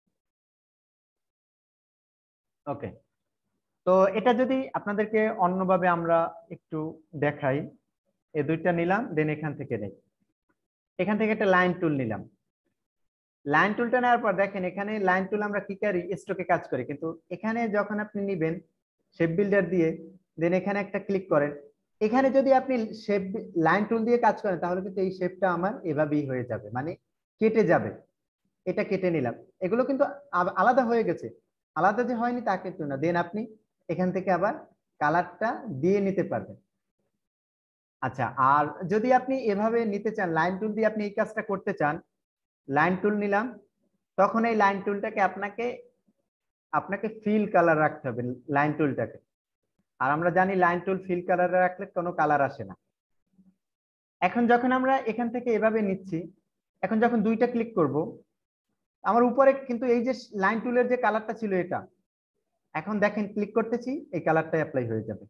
ওকে, তো এটা যদি আপনাদেরকে অন্যভাবে আমরা একটু দেখাই, এই দুইটা নিলাম, দেন এখান থেকে নেই, এখান থেকে একটা লাইন টুল নিলাম। লাইন টুলটা নেওয়ার পর দেখেন এখানে লাইন টুল আমরা কি করি, স্ট্রোকে কাজ করি, কিন্তু এখানে যখন আপনি নিবেন শেপ বিল্ডার দিয়ে, দেন এখানে একটা ক্লিক করেন, এখানে যদি আপনি শেপ লাইন টুল দিয়ে কাজ করেন তাহলে কিন্তু এই শেপটা আমার এভাবেই হয়ে যাবে, মানে কেটে যাবে। এটা কেটে নিলাম, এগুলো কিন্তু আ- আলাদা হয়ে গেছে, আলাদা যে হয়নি তা কিন্তু না। দেন আপনি এখান থেকে আবার কালারটা দিয়ে নিতে পারবেন। আচ্ছা, আর যদি আপনি এভাবে নিতে চান, লাইন টুল দিয়ে আপনি এই কাজটা করতে চান, লাইন টুল নিলাম, তখন এই লাইন টুলটাকে আপনাকে আপনাকে ফিল কালার রাখতে হবে লাইন টুলটাকে। আর আমরা জানি লাইন টুল ফিল কালারে রাখলে কোনো কালার আসে না। এখন যখন আমরা এখান থেকে এভাবে নিচ্ছি, এখন যখন দুইটা ক্লিক করব, আমার উপরে কিন্তু এই যে লাইন টুলের যে কালারটা ছিল এটা, এখন দেখেন ক্লিক করতেছি, এই কালারটা অ্যাপ্লাই হয়ে যাবে।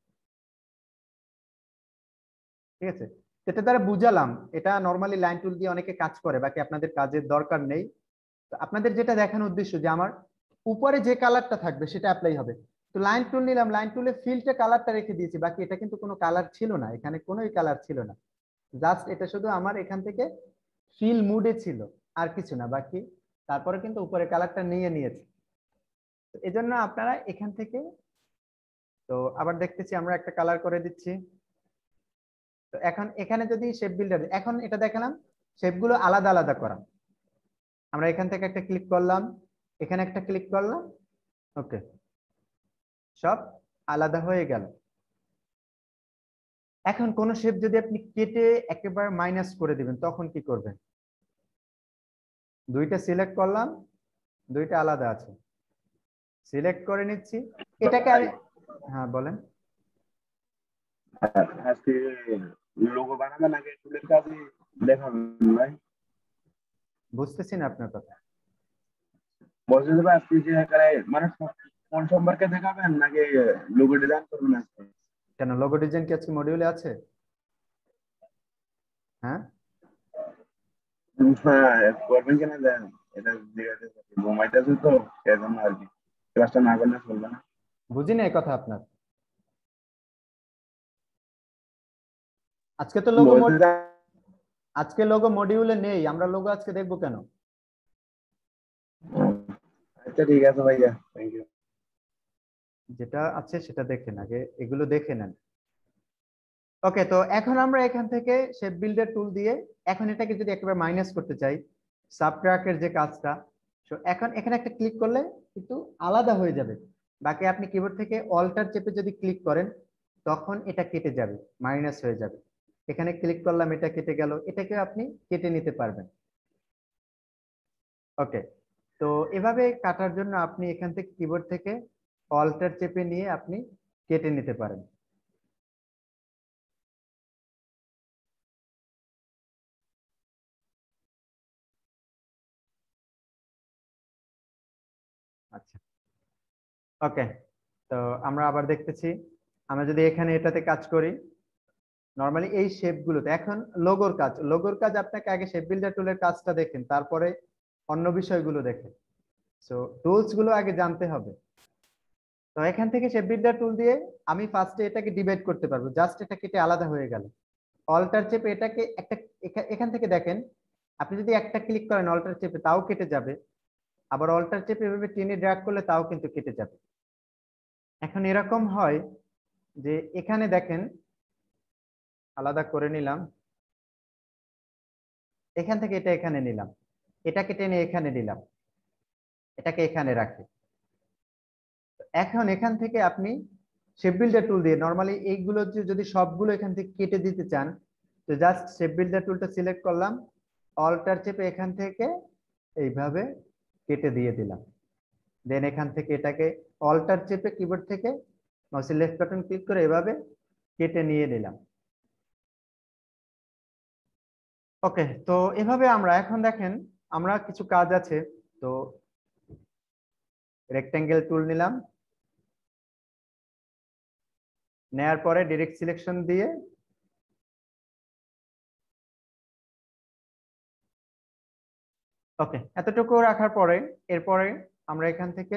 ঠিক আছে, এটা দ্বারা বুঝালাম, এটা নরমালি লাইন টুল দিয়ে অনেকে কাজ করে, বাকি আপনাদের কাজের দরকার নেই। তো আপনাদের যেটা দেখানোর উদ্দেশ্য যে আমার উপরে যে কালারটা থাকবে সেটা অ্যাপ্লাই হবে। তো লাইন টুল নিলাম, লাইন টুলে ফিল্ডে কালারটা রেখে দিয়েছি, বাকি এটা কিন্তু কোনো কালার ছিল না, এখানে কোনোই কালার ছিল না, জাস্ট এটা শুধু আমার এখান থেকে ফিল মুডে ছিল, আর কিছু না। বাকি তারপরে কিন্তু উপরে কালারটা নিয়ে নিয়েছে। তো এজন্য আপনারা এখান থেকে, তো আবার দেখতেছি আমরা একটা কালার করে দিচ্ছি। তো এখন এখানে যদি শেপ বিল্ডার, এখন এটা দেখালাম শেপগুলো আলাদা আলাদা করা, আমরা এখান থেকে একটা ক্লিক করলাম, এখানে একটা ক্লিক করলাম, ওকে, সব আলাদা হয়ে গেল। এখন কোন শেপ যদি আপনি কেটে একেবারে মাইনাস করে দিবেন তখন কি করবেন? দুইটা সিলেক্ট করলাম, দুইটা আলাদা আছে, সিলেক্ট করে নিচ্ছি, এটাকে ভাই, আমি, হ্যাঁ বলেন। আজকে লোগো বানাবেন আগে টুলের কাজে দেখাবেন ভাই। বুঝতেছি না আপনার কথা। বলতে দেবে আজকে যে এখানে মানে কোন সম্পর্কে দেখাবেন নাকি লোগো ডিজাইন করবেন আজকে? কেন, লোগো ডিজাইন কি আজকে মডিউলে আছে? হ্যাঁ, হ্যাঁ, করবেন কিনা দেন, এটা জিজ্ঞাসা করছি। ঘুমাইতেছে তো সেজন্য আর কি, ক্লাসটা না করলে চলবে না। বুঝিনি এই কথা আপনার। আজকে তো লোগো বলতে চান- আজকে লোগো মডিউলে নেই, আমরা লোগো আজকে দেখবো কেন? আচ্ছা ঠিক আছে ভাইয়া, থ্যাংক ইউ। যেটা আছে সেটা দেখেন আগে, এগুলো দেখে নেন। ওকে, তো এখন আমরা এখান থেকে শেপ বিল্ডার টুল দিয়ে এখন এটাকে যদি একেবারে মাইনাস করতে চাই, সাবট্রাক্টের যে কাজটা, তো এখন এখানে একটা ক্লিক করলে কিন্তু আলাদা হয়ে যাবে। বাকি আপনি কিবোর্ড থেকে অল্টার চেপে যদি ক্লিক করেন তখন এটা কেটে যাবে, মাইনাস হয়ে যাবে। এখানে ক্লিক করলাম, এটা কেটে গেল, এটাকে আপনি কেটে নিতে পারবেন। ওকে, তো এভাবে কাটার জন্য আপনি এখান থেকে কিবোর্ড থেকে অল্টার চেপে নিয়ে আপনি কেটে নিতে পারেন। আচ্ছা, ওকে, তো আমরা আবার দেখতেছি, আমরা যদি এখানে এটাতে কাজ করি, নরমালি এই শেপ গুলোতে এখন লোগোর কাজ, লোগোর কাজ আপনাকে আগে শেপ বিল্ডার টুলের কাজটা দেখেন, তারপরে অন্য বিষয়গুলো দেখেন। সো টুলস গুলো আগে জানতে হবে। তো এখান থেকে শেপ বিল্ডার টুল দিয়ে আমি ফার্স্টে এটাকে ডিভাইড করতে পারবো, জাস্ট এটা কেটে আলাদা হয়ে গেল। অল্টার চেপে এটাকে একটা, এখান থেকে দেখেন আপনি যদি একটা ক্লিক করেন অল্টার চেপে তাও কেটে যাবে, আবার অল্টার চেপে এভাবে টেনে ড্র্যাগ করলে তাও কিন্তু কেটে যাবে। এখন এরকম হয় যে এখানে দেখেন আলাদা করে নিলাম, এখান থেকে এটা এখানে নিলাম, এটাকে টেনে এখানে নিলাম, এটাকে এখানে রাখি। এখন এখান থেকে আপনি শেপ বিল্ডার টুল দিয়ে নরমালি এইগুলো যদি সবগুলো এখান থেকে কেটে দিতে চান, তো জাস্ট শেপ বিল্ডার টুলটা সিলেক্ট করলাম, অল্টার চেপে এখান থেকে এইভাবে কেটে দিয়ে দিলাম। দেন এখান থেকে এটাকে অল্টার চেপে কিবোর্ড থেকে মাউসের লেফট বাটন ক্লিক করে এভাবে কেটে নিয়ে নিলাম। ওকে, তো এভাবে আমরা এখন দেখেন আমরা কিছু কাজ আছে, তো রেক্টেঙ্গেল টুল নিলাম, নেয়ার পরে ডাইরেক্ট সিলেকশন দিয়ে ওকে এতটুকু রাখার পরে এরপরে আমরা এখান থেকে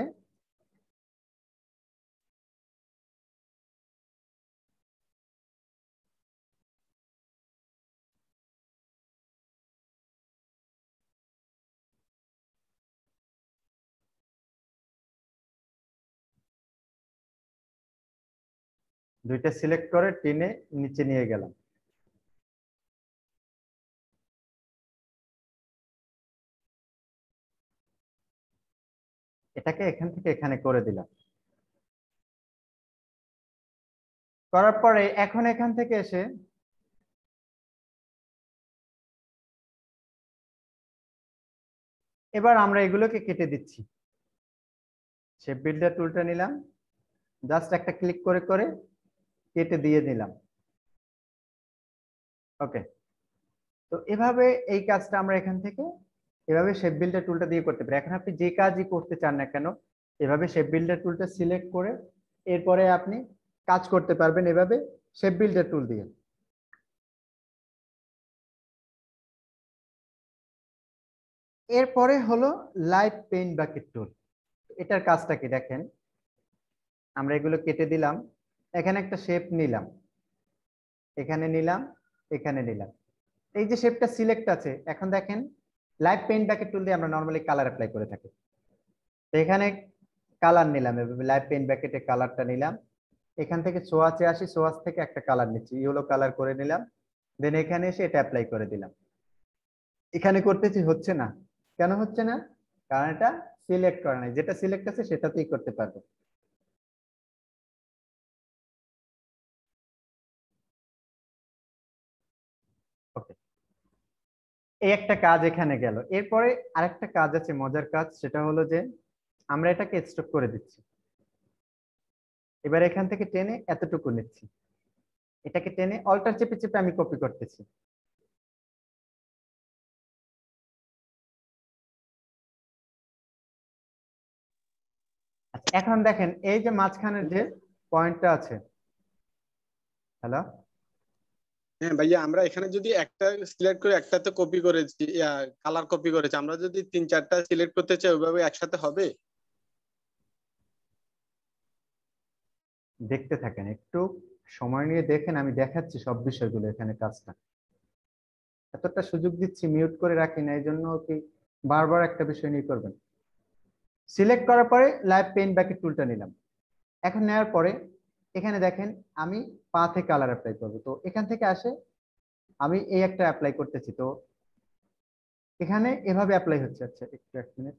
দুইটা সিলেক্ট করে টেনে নিচে নিয়ে গেলাম। এটাকে এখান থেকে এখানে করে দিলাম। করার পরে এখন এখান থেকে এসে এবার আমরা এগুলোকে কেটে দিচ্ছি। শেপ বিল্ডার টুলটা নিলাম, জাস্ট একটা ক্লিক করে করে কেটে দিয়ে দিলাম। ওকে, তো এভাবে এই কাজটা আমরা এখান থেকে এভাবে শেপ বিল্ডার টুলটা দিয়ে করতে পারি। এখন আপনি যে কাজই করতে চান না কেন এভাবে শেপ বিল্ডার টুলটা সিলেক্ট করে এরপরে আপনি কাজ করতে পারবেন এভাবে শেপ বিল্ডার টুল দিয়ে। এরপরে হলো লাইভ পেইন্ট বাকেট টুল। এটার কাজটা কি দেখেন, আমরা এগুলো কেটে দিলাম, এখানে একটা শেপ নিলাম, এখানে নিলাম, এখানে নিলাম, এই যে শেপটা সিলেক্ট আছে। এখন দেখেন লাইভ পেইন্ট বাকেট টুল দিয়ে আমরা নরমালি কালার অ্যাপ্লাই করে থাকি। তো এখানে কালার নিলাম, লাইভ পেইন্ট বাকেটে কালারটা নিলাম, এখান থেকে সোয়াচে আসি, সোয়াচ থেকে একটা কালার নিচ্ছি, ইয়েলো কালার করে নিলাম, দেন এখানে এসে এটা অ্যাপ্লাই করে দিলাম। এখানে করতেছি হচ্ছে না, কেন হচ্ছে না? কারণ এটা সিলেক্ট করা নাই, যেটা সিলেক্ট আছে সেটাতেই করতে পারবো। ওকে, এই একটা কাজ এখানে গেল। এরপরে আরেকটা কাজ আছে, মজার কাজ, সেটা হলো যে আমরা এটাকে স্টপ করে দিচ্ছি। এবার এখান থেকে টেনে এতটুকু নিচ্ছি, এটাকে টেনে অল্টার চেপে চেপে আমি কপি করতেছি। আচ্ছা, এখন দেখেন এই যে মাঝখানের যে পয়েন্টটা আছে, হ্যালো, হ্যাঁ ভাইয়া, আমরা এখানে যদি একটা সিলেক্ট করে একটাতে কপি করেছি, কালার কপি করেছি, আমরা যদি তিন চারটা সিলেক্ট করতে চাই ওইভাবে একসাথে হবে? দেখতে থাকেন, একটু সময় নিয়ে দেখেন, আমি দেখাচ্ছি সব বিষয়গুলো এখানে কাজটা। এতটা সুযোগ দিচ্ছি, মিউট করে রাখি না, এই জন্য কি বারবার একটা বিষয় নিয়ে করবেন। সিলেক্ট করার পরে লাইভ পেইন্ট বাকেট টুলটা নিলাম, এখন নেওয়ার পরে এখানে দেখেন আমি পাথে কালার অ্যাপ্লাই করবো, তো এখান থেকে আসে আমি এই একটা অ্যাপ্লাই করতেছি, তো এখানে এভাবে অ্যাপ্লাই হচ্ছে। আচ্ছা একটু এক মিনিট,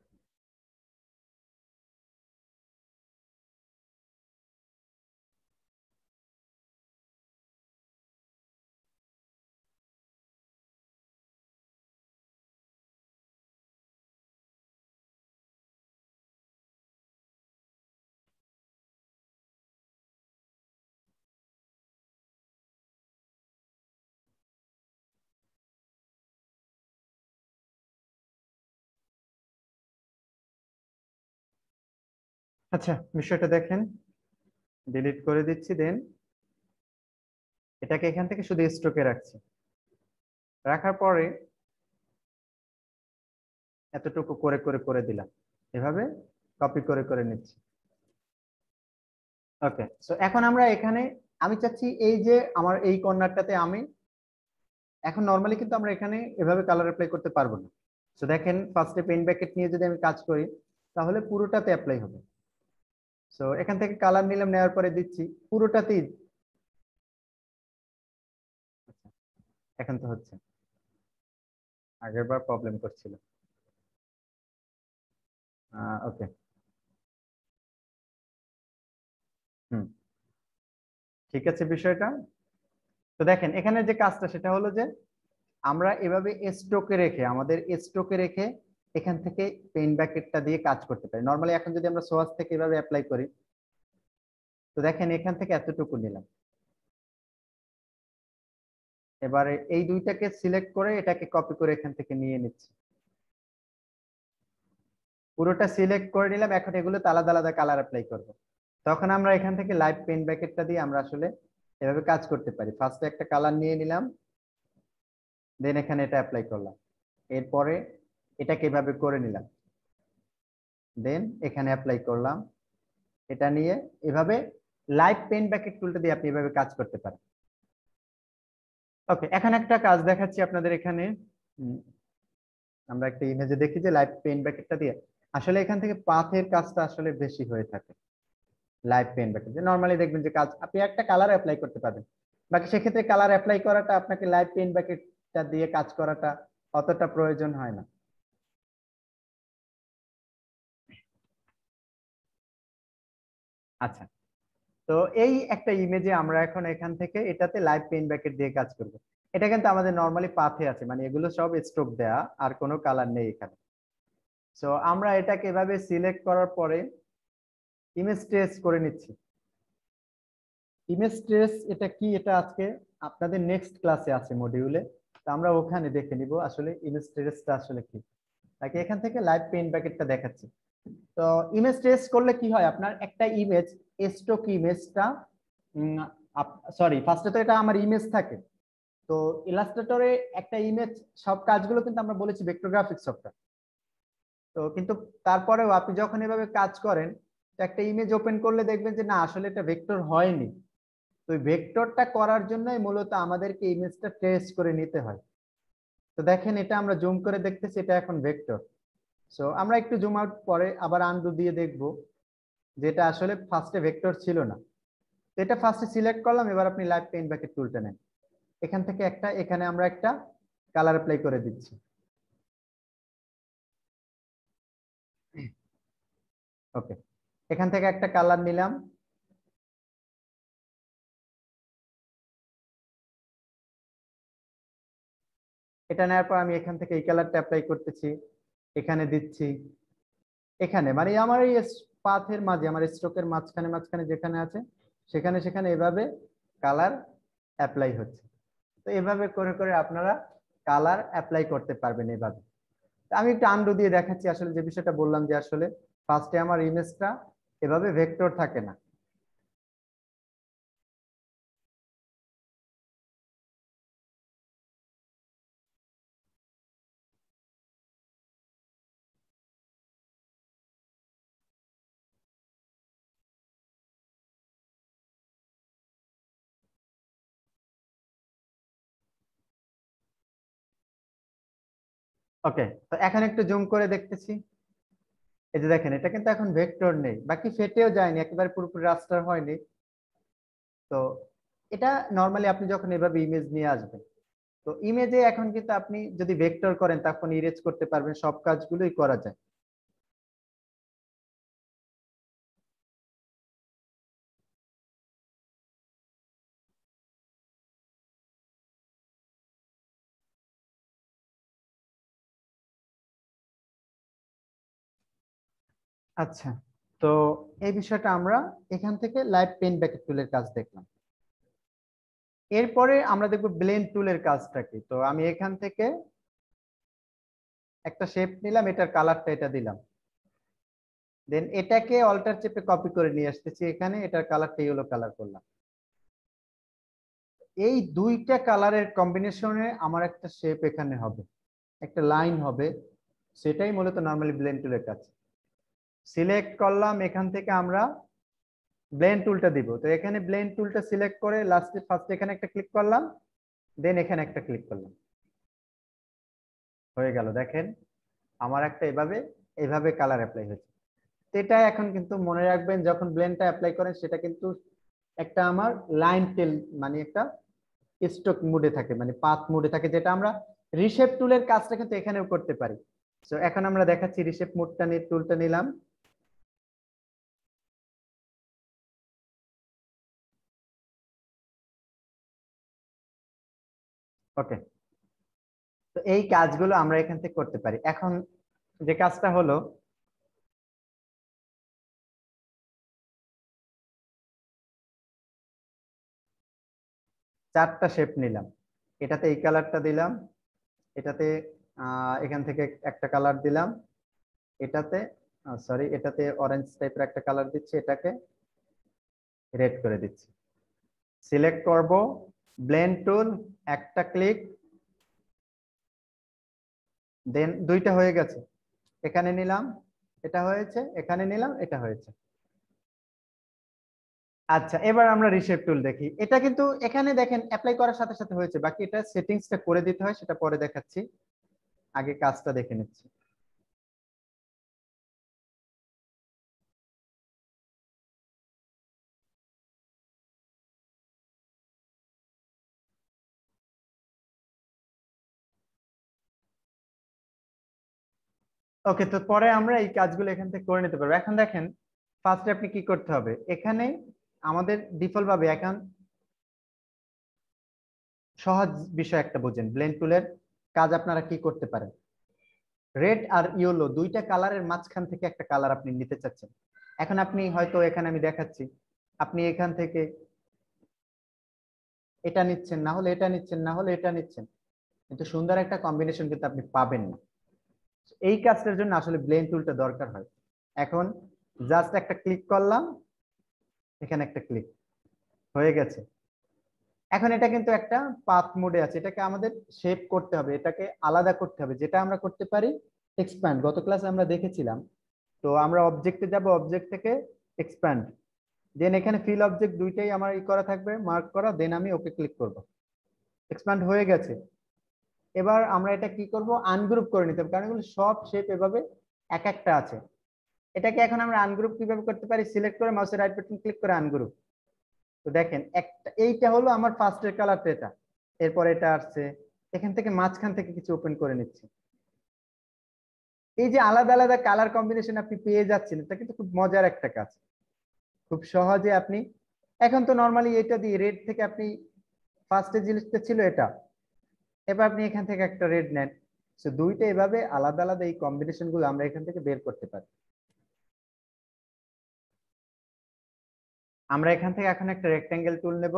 আচ্ছা বিষয়টা দেখেন, ডিলিট করে দিচ্ছি, দেন এটাকে এখান থেকে শুধু স্ট্রোকে রাখছি। রাখার পরে এতটুকু করে করে করে দিলাম, এভাবে কপি করে করে নিচ্ছি। ওকে, সো এখন আমরা এখানে আমি চাচ্ছি এই যে আমার এই কর্নারটাতে আমি এখন নরমালি কিন্তু আমরা এখানে এভাবে কালার অ্যাপ্লাই করতে পারবো না। সো দেখেন ফার্স্টে পেইন্ট ব্যাকেট নিয়ে যদি আমি কাজ করি তাহলে পুরোটাতে অ্যাপ্লাই হবে। সো এখান থেকে কালার নিলাম, নেওয়ার পরে দিচ্ছি পুরোটাতেই। এখন তো হচ্ছে, আগের বার প্রবলেম করছিল। ওকে, ঠিক আছে বিষয়টা? তো দেখেন এখানে যে কাজটা সেটা হলো যে আমরা এভাবে স্ট্রোকে রেখে আমাদের স্ট্রোকে রেখে এখান থেকে পেন ব্যাকেটটা দিয়ে কাজ করতে পারি। নরমালি এখন যদি আমরা সোয়াস থেকে এভাবে অ্যাপ্লাই করি, তো দেখেন এখান থেকে এতটুকু নিলাম, এবারে এই দুইটাকে সিলেক্ট করে এটাকে কপি করে এখান থেকে নিয়ে নিচ্ছি, পুরোটা সিলেক্ট করে নিলাম। এখন এগুলোতে আলাদা আলাদা কালার অ্যাপ্লাই করব। তখন আমরা এখান থেকে লাইভ পেন ব্যাকেটটা দিয়ে আমরা আসলে এভাবে কাজ করতে পারি। ফার্স্টে একটা কালার নিয়ে নিলাম, দেন এখানে এটা অ্যাপ্লাই করলাম, এরপরে এটাকে এভাবে করে নিলাম, দেন এখানে অ্যাপ্লাই করলাম, এটা নিয়ে এভাবে লাইভ পেন ব্যাকেট টুলটা দিয়ে আপনি এভাবে কাজ করতে পারেন। ওকে, এখন একটা কাজ দেখাচ্ছি আপনাদের এখানে। আমরা একটা ইমেজে দেখি যে লাইভ পেন ব্যাকেটটা দিয়ে আসলে এখান থেকে পাথের কাজটা আসলে বেশি হয়ে থাকে। লাইভ পেন ব্যাকেট যে নরমালি দেখবেন যে কাজ আপনি একটা কালার অ্যাপ্লাই করতে পারবেন, বাকি সেক্ষেত্রে কালার অ্যাপ্লাই করাটা আপনাকে লাইভ পেন ব্যাকেটটা দিয়ে কাজ করাটা অতটা প্রয়োজন হয় না। আচ্ছা, তো এই একটা ইমেজে আমরা এখন এখান থেকে এটাতে লাইভ পেন ব্যাকেট দিয়ে কাজ করব। এটা কিন্তু আমাদের নরমালি পাথে আছে, মানে এগুলো সব স্ট্রোক দেয়া, আর কোনো কালার নেই এখানে। সো আমরা এটাকে এভাবে সিলেক্ট করার পরে ইমেজ ট্রেস করে নিচ্ছি। ইমেজ ট্রেস এটা কি, এটা আজকে আপনাদের নেক্সট ক্লাসে আছে মডিউলে, তো আমরা ওখানে দেখে নিব আসলে ইমেজ ট্রেসটা আসলে কি। তাকে এখান থেকে লাইভ পেন ব্যাকেটটা দেখাচ্ছি। তো ইমেজ ট্রেস করলে কি হয়, আপনার একটা ইমেজ স্টক ইমেজটা, সরি ফার্স্টে তো এটা আমার ইমেজ থাকে, তো ইলাস্ট্রেটরে একটা ইমেজ সব কাজগুলো কিন্তু আমরা বলেছি ভেক্টর গ্রাফিক্স সফটওয়্যার। তো কিন্তু তারপরেও আপনি যখন এভাবে কাজ করেন, তো একটা ইমেজ ওপেন করলে দেখবেন যে না আসলে এটা ভেক্টর হয়নি। তো এই ভেক্টরটা করার জন্যই মূলত আমাদেরকে ইমেজটা ট্রেস করে নিতে হয়। তো দেখেন এটা আমরা জুম করে দেখতেছি, এটা এখন ভেক্টর। সো আমরা একটু জুম আউট পরে আবার আনডু দিয়ে দেখব যেটা আসলে ফার্স্টে ভেক্টর ছিল না। তো এটা ফার্স্টে সিলেক্ট করলাম, এবার আপনি লাইভ পেন ব্যাকেট টুলটা নেন, এখান থেকে একটা এখানে আমরা একটা কালার অ্যাপ্লাই করে দিচ্ছি। ওকে, এখান থেকে একটা কালার নিলাম, এটা নেওয়ার পর আমি এখান থেকে এই কালারটা অ্যাপ্লাই করতেছি, এখানে দিচ্ছি, এখানে মানে আমার এই পাথের মাঝে আমার স্ট্রোকের মাঝখানে মাঝখানে যেখানে আছে সেখানে সেখানে এভাবে কালার অ্যাপ্লাই হচ্ছে। তো এভাবে করে করে আপনারা কালার অ্যাপ্লাই করতে পারবেন এভাবে। আমি একটু আন্ডু দিয়ে দেখাচ্ছি আসলে যে বিষয়টা বললাম যে আসলে ফার্স্টে আমার ইমেজটা এভাবে ভেক্টর থাকে না। ওকে, তো এখন একটু জুম করে দেখতেছি, এই যে দেখেন এটা কিন্তু এখন ভেক্টর নেই, বাকি ফেটেও যায়নি, একেবারে পুরোপুরি রাস্টার হয়নি। তো এটা নরমালি আপনি যখন এভাবে ইমেজ নিয়ে আসবেন, তো ইমেজে এখন কিন্তু আপনি যদি ভেক্টর করেন তখন ইরেজ করতে পারবেন, সব কাজগুলোই করা যায়। আচ্ছা, তো এই বিষয়টা আমরা এখান থেকে লাইভ পেন ব্যাকেট টুলের কাজ দেখলাম। এরপরে আমরা দেখব ব্লেন্ড টুলের কাজটা কি। তো আমি এখান থেকে একটা শেপ নিলাম, এটার কালারটা এটা দিলাম, দেন এটাকে অল্টার চেপে কপি করে নিয়ে আসতেছি এখানে, এটার কালারটা ইয়েলো কালার করলাম। এই দুইটা কালারের কম্বিনেশনে আমার একটা শেপ এখানে হবে, একটা লাইন হবে, সেটাই মূলত নরমালি ব্লেন্ড টুলের কাজ। সিলেক্ট করলাম, এখান থেকে আমরা ব্লেন্ড টুলটা দিব। তো এখানে ব্লেন্ড টুলটা সিলেক্ট করে লাস্টে ফার্স্ট এখানে একটা ক্লিক করলাম, দেন এখানে একটা ক্লিক করলাম, হয়ে গেল। দেখেন আমার একটা এভাবে এইভাবে কালার অ্যাপ্লাই হয়েছে। এটা এখন কিন্তু মনে রাখবেন যখন ব্লেন্ডটা অ্যাপ্লাই করেন সেটা কিন্তু একটা আমার লাইন টেল মানে একটা স্ট্রোক মোডে থাকে, মানে পাথ মোডে থাকে, যেটা আমরা রিশেপ টুলের কাজটা কিন্তু এখানেও করতে পারি। সো এখন আমরা দেখাচ্ছি রিশেপ মোডটা নিয়ে টুলটা নিলাম, ওকে, তো এই কাজগুলো আমরা এখান থেকে করতে পারি। এখন যে কাজটা হলো, চারটা শেপ নিলাম, এটাতে এই কালারটা দিলাম, এটাতে আহ এখান থেকে একটা কালার দিলাম, এটাতে সরি এটাতে অরেঞ্জ টাইপের একটা কালার দিচ্ছি, এটাকে রেড করে দিচ্ছি। সিলেক্ট করব, ব্লেন্ড টুল, একটা ক্লিক, দেন দুইটা হয়ে গেছে, এখানে নিলাম, এটা হয়েছে, এখানে নিলাম, এটা হয়েছে। আচ্ছা, এবার আমরা রিশেপ টুল দেখি। এটা কিন্তু এখানে দেখেন অ্যাপ্লাই করার সাথে সাথে হয়েছে, বাকি এটা সেটিংসটা করে দিতে হয়, সেটা পরে দেখাচ্ছি, আগে কাজটা দেখে নিচ্ছি। ওকে, তো পরে আমরা এই কাজগুলো এখান থেকে করে নিতে পারবো। এখন দেখেন ফার্স্টে আপনি কি করতে হবে, এখানে আমাদের ডিফল্ট ভাবে এখন সহজ বিষয় একটা বুঝেন, ব্লেন্ড টুলের কাজ আপনারা কি করতে পারেন। রেড আর ইয়েলো দুইটা কালারের মাঝখান থেকে একটা কালার আপনি নিতে চাচ্ছেন। এখন আপনি হয়তো এখানে আমি দেখাচ্ছি, আপনি এখান থেকে এটা নিচ্ছেন, না হলে এটা নিচ্ছেন, না হলে এটা নিচ্ছেন, কিন্তু সুন্দর একটা কম্বিনেশন কিন্তু আপনি পাবেন না। এই কাজটার জন্য আসলে ব্লেন্ড টুলটা দরকার হয়। এখন জাস্ট একটা ক্লিক করলাম, এখানে একটা ক্লিক হয়ে গেছে। এখন এটা কিন্তু একটা পাথ মোডে আছে, এটাকে আমাদের শেপ করতে হবে, এটাকে আলাদা করতে হবে, যেটা আমরা করতে পারি এক্সপ্যান্ড, গত ক্লাসে আমরা দেখেছিলাম। তো আমরা অবজেক্টে যাব, অবজেক্ট থেকে এক্সপ্যান্ড, দেন এখানে ফিল অবজেক্ট দুইটাই আমার ই করা থাকবে, মার্ক করা, দেন আমি ওকে ক্লিক করব। এক্সপ্যান্ড হয়ে গেছে। এবার আমরা এটা কি করব, আনগ্রুপ করে নিতে হবে, কারণ এগুলো সব শেপ এভাবে এক একটা আছে। এটাকে এখন আমরা আনগ্রুপ কিভাবে করতে পারি, সিলেক্ট করে মাউসের রাইট বাটন ক্লিক করে আনগ্রুপ। তো দেখেন একটা, এইটা হলো আমার ফার্স্টের কালারটা, এটা, এরপর এটা আসছে, এখান থেকে মাঝখান থেকে কিছু ওপেন করে নিচ্ছি। এই যে আলাদা আলাদা কালার কম্বিনেশন আপনি পেয়ে যাচ্ছেন, এটা কিন্তু খুব মজার একটা কাজ, খুব সহজে আপনি। এখন তো নর্মালি এটা দিয়ে রেড থেকে আপনি ফার্স্টের জিনিসটা ছিল এটা, এবার আপনি এখান থেকে একটা রেড নেন, তো দুইটা এভাবে আলাদা আলাদা এই কম্বিনেশন গুলো আমরা এখান থেকে বের করতে পারি। আমরা এখান থেকে এখন একটা রেক্টেঙ্গেল টুল নেব,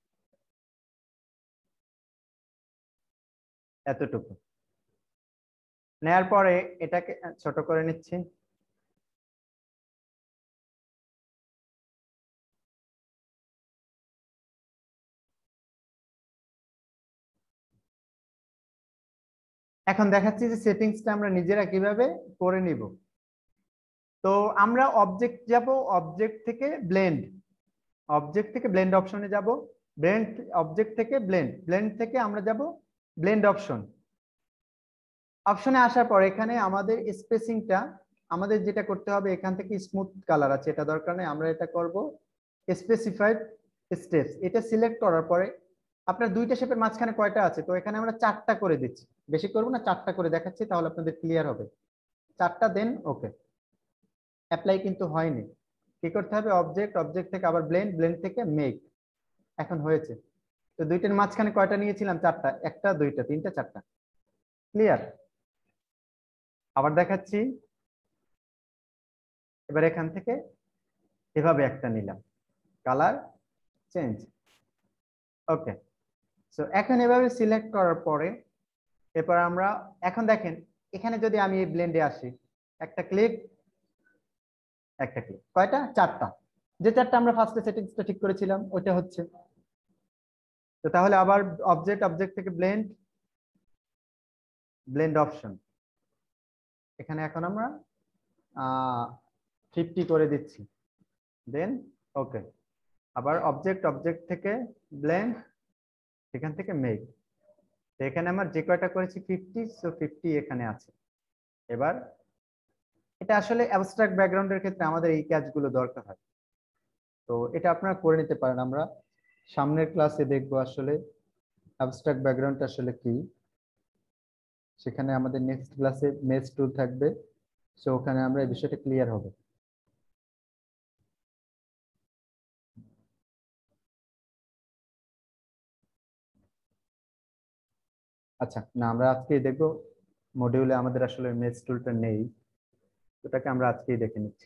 এতটুকু নেয়ার পরে এটাকে ছোট করে নিচ্ছি। এখন দেখাচ্ছি যে সেটিংসটা আমরা নিজেরা কিভাবে করে নিব। তো আমরা অবজেক্ট যাব, অবজেক্ট থেকে ব্লেন্ড, অবজেক্ট থেকে ব্লেন্ড অপশনে যাব, ব্লেন্ড অবজেক্ট থেকে ব্লেন্ড, ব্লেন্ড থেকে আমরা যাব ব্লেন্ড অপশন। অপশনে আসার পর এখানে আমাদের স্পেসিংটা আমাদের যেটা করতে হবে, এখান থেকে স্মুথ কালার আছে, এটা দরকার নেই, আমরা এটা করব স্পেসিফাইড স্টেপস। এটা সিলেক্ট করার পরে আপনার দুইটা শেপের মাঝখানে কয়টা আছে, তো এখানে আমরা চারটা করে দিচ্ছি, বেশি করব না, চারটা করে দেখাচ্ছি, তাহলে আপনাদের ক্লিয়ার হবে। চারটা, দেন ওকে। অ্যাপ্লাই কিন্তু হয়নি, কি করতে হবে, অবজেক্ট, অবজেক্ট থেকে আবার ব্লেন্ড, ব্লেন্ড থেকে মেক, এখন হয়েছে। তো দুইটার মাঝখানে কয়টা নিয়েছিলাম, চারটা, একটা, দুইটা, তিনটা, চারটা, ক্লিয়ার। আবার দেখাচ্ছি, এবার এখান থেকে এভাবে একটা নিলাম, কালার চেঞ্জ, ওকে। সো এখন এভাবে সিলেক্ট করার পরে এরপর আমরা এখন দেখেন এখানে যদি আমি এই ব্লেন্ডে আসি, একটা ক্লিক, একটা ক্লিক, কয়টা, চারটা, যে চারটা আমরা ফার্স্টে সেটিংসটা ঠিক করেছিলাম ওইটা হচ্ছে। তো তাহলে আবার অবজেক্ট, অবজেক্ট থেকে ব্লেন্ড, ব্লেন্ড অপশন, এখানে এখন আমরা ফিফটি করে দিচ্ছি, দেন ওকে। আবার অবজেক্ট, অবজেক্ট থেকে ব্লেন্ড, এখান থেকে মেক, এখানে আমার যে কয়টা করেছি ফিফটি, সো ফিফটি এখানে আছে। এবার এটা আসলে অ্যাবস্ট্রাক্ট ব্যাকগ্রাউন্ডের ক্ষেত্রে আমাদের এই কাজগুলো দরকার হয়, তো এটা আপনারা করে নিতে পারেন। আমরা সামনের ক্লাসে দেখবো আসলে অ্যাবস্ট্রাক্ট ব্যাকগ্রাউন্ড আসলে কি, সেখানে আমাদের নেক্সট ক্লাসে মেজ টুল থাকবে, সো ওখানে আমরা এই বিষয়টা ক্লিয়ার হবে। আচ্ছা, না আমরা আজকে দেখবো, মডিউলে আমাদের আসলে মেজ টুলটা নেই, ওটাকে আমরা আজকেই দেখে নিচ্ছি।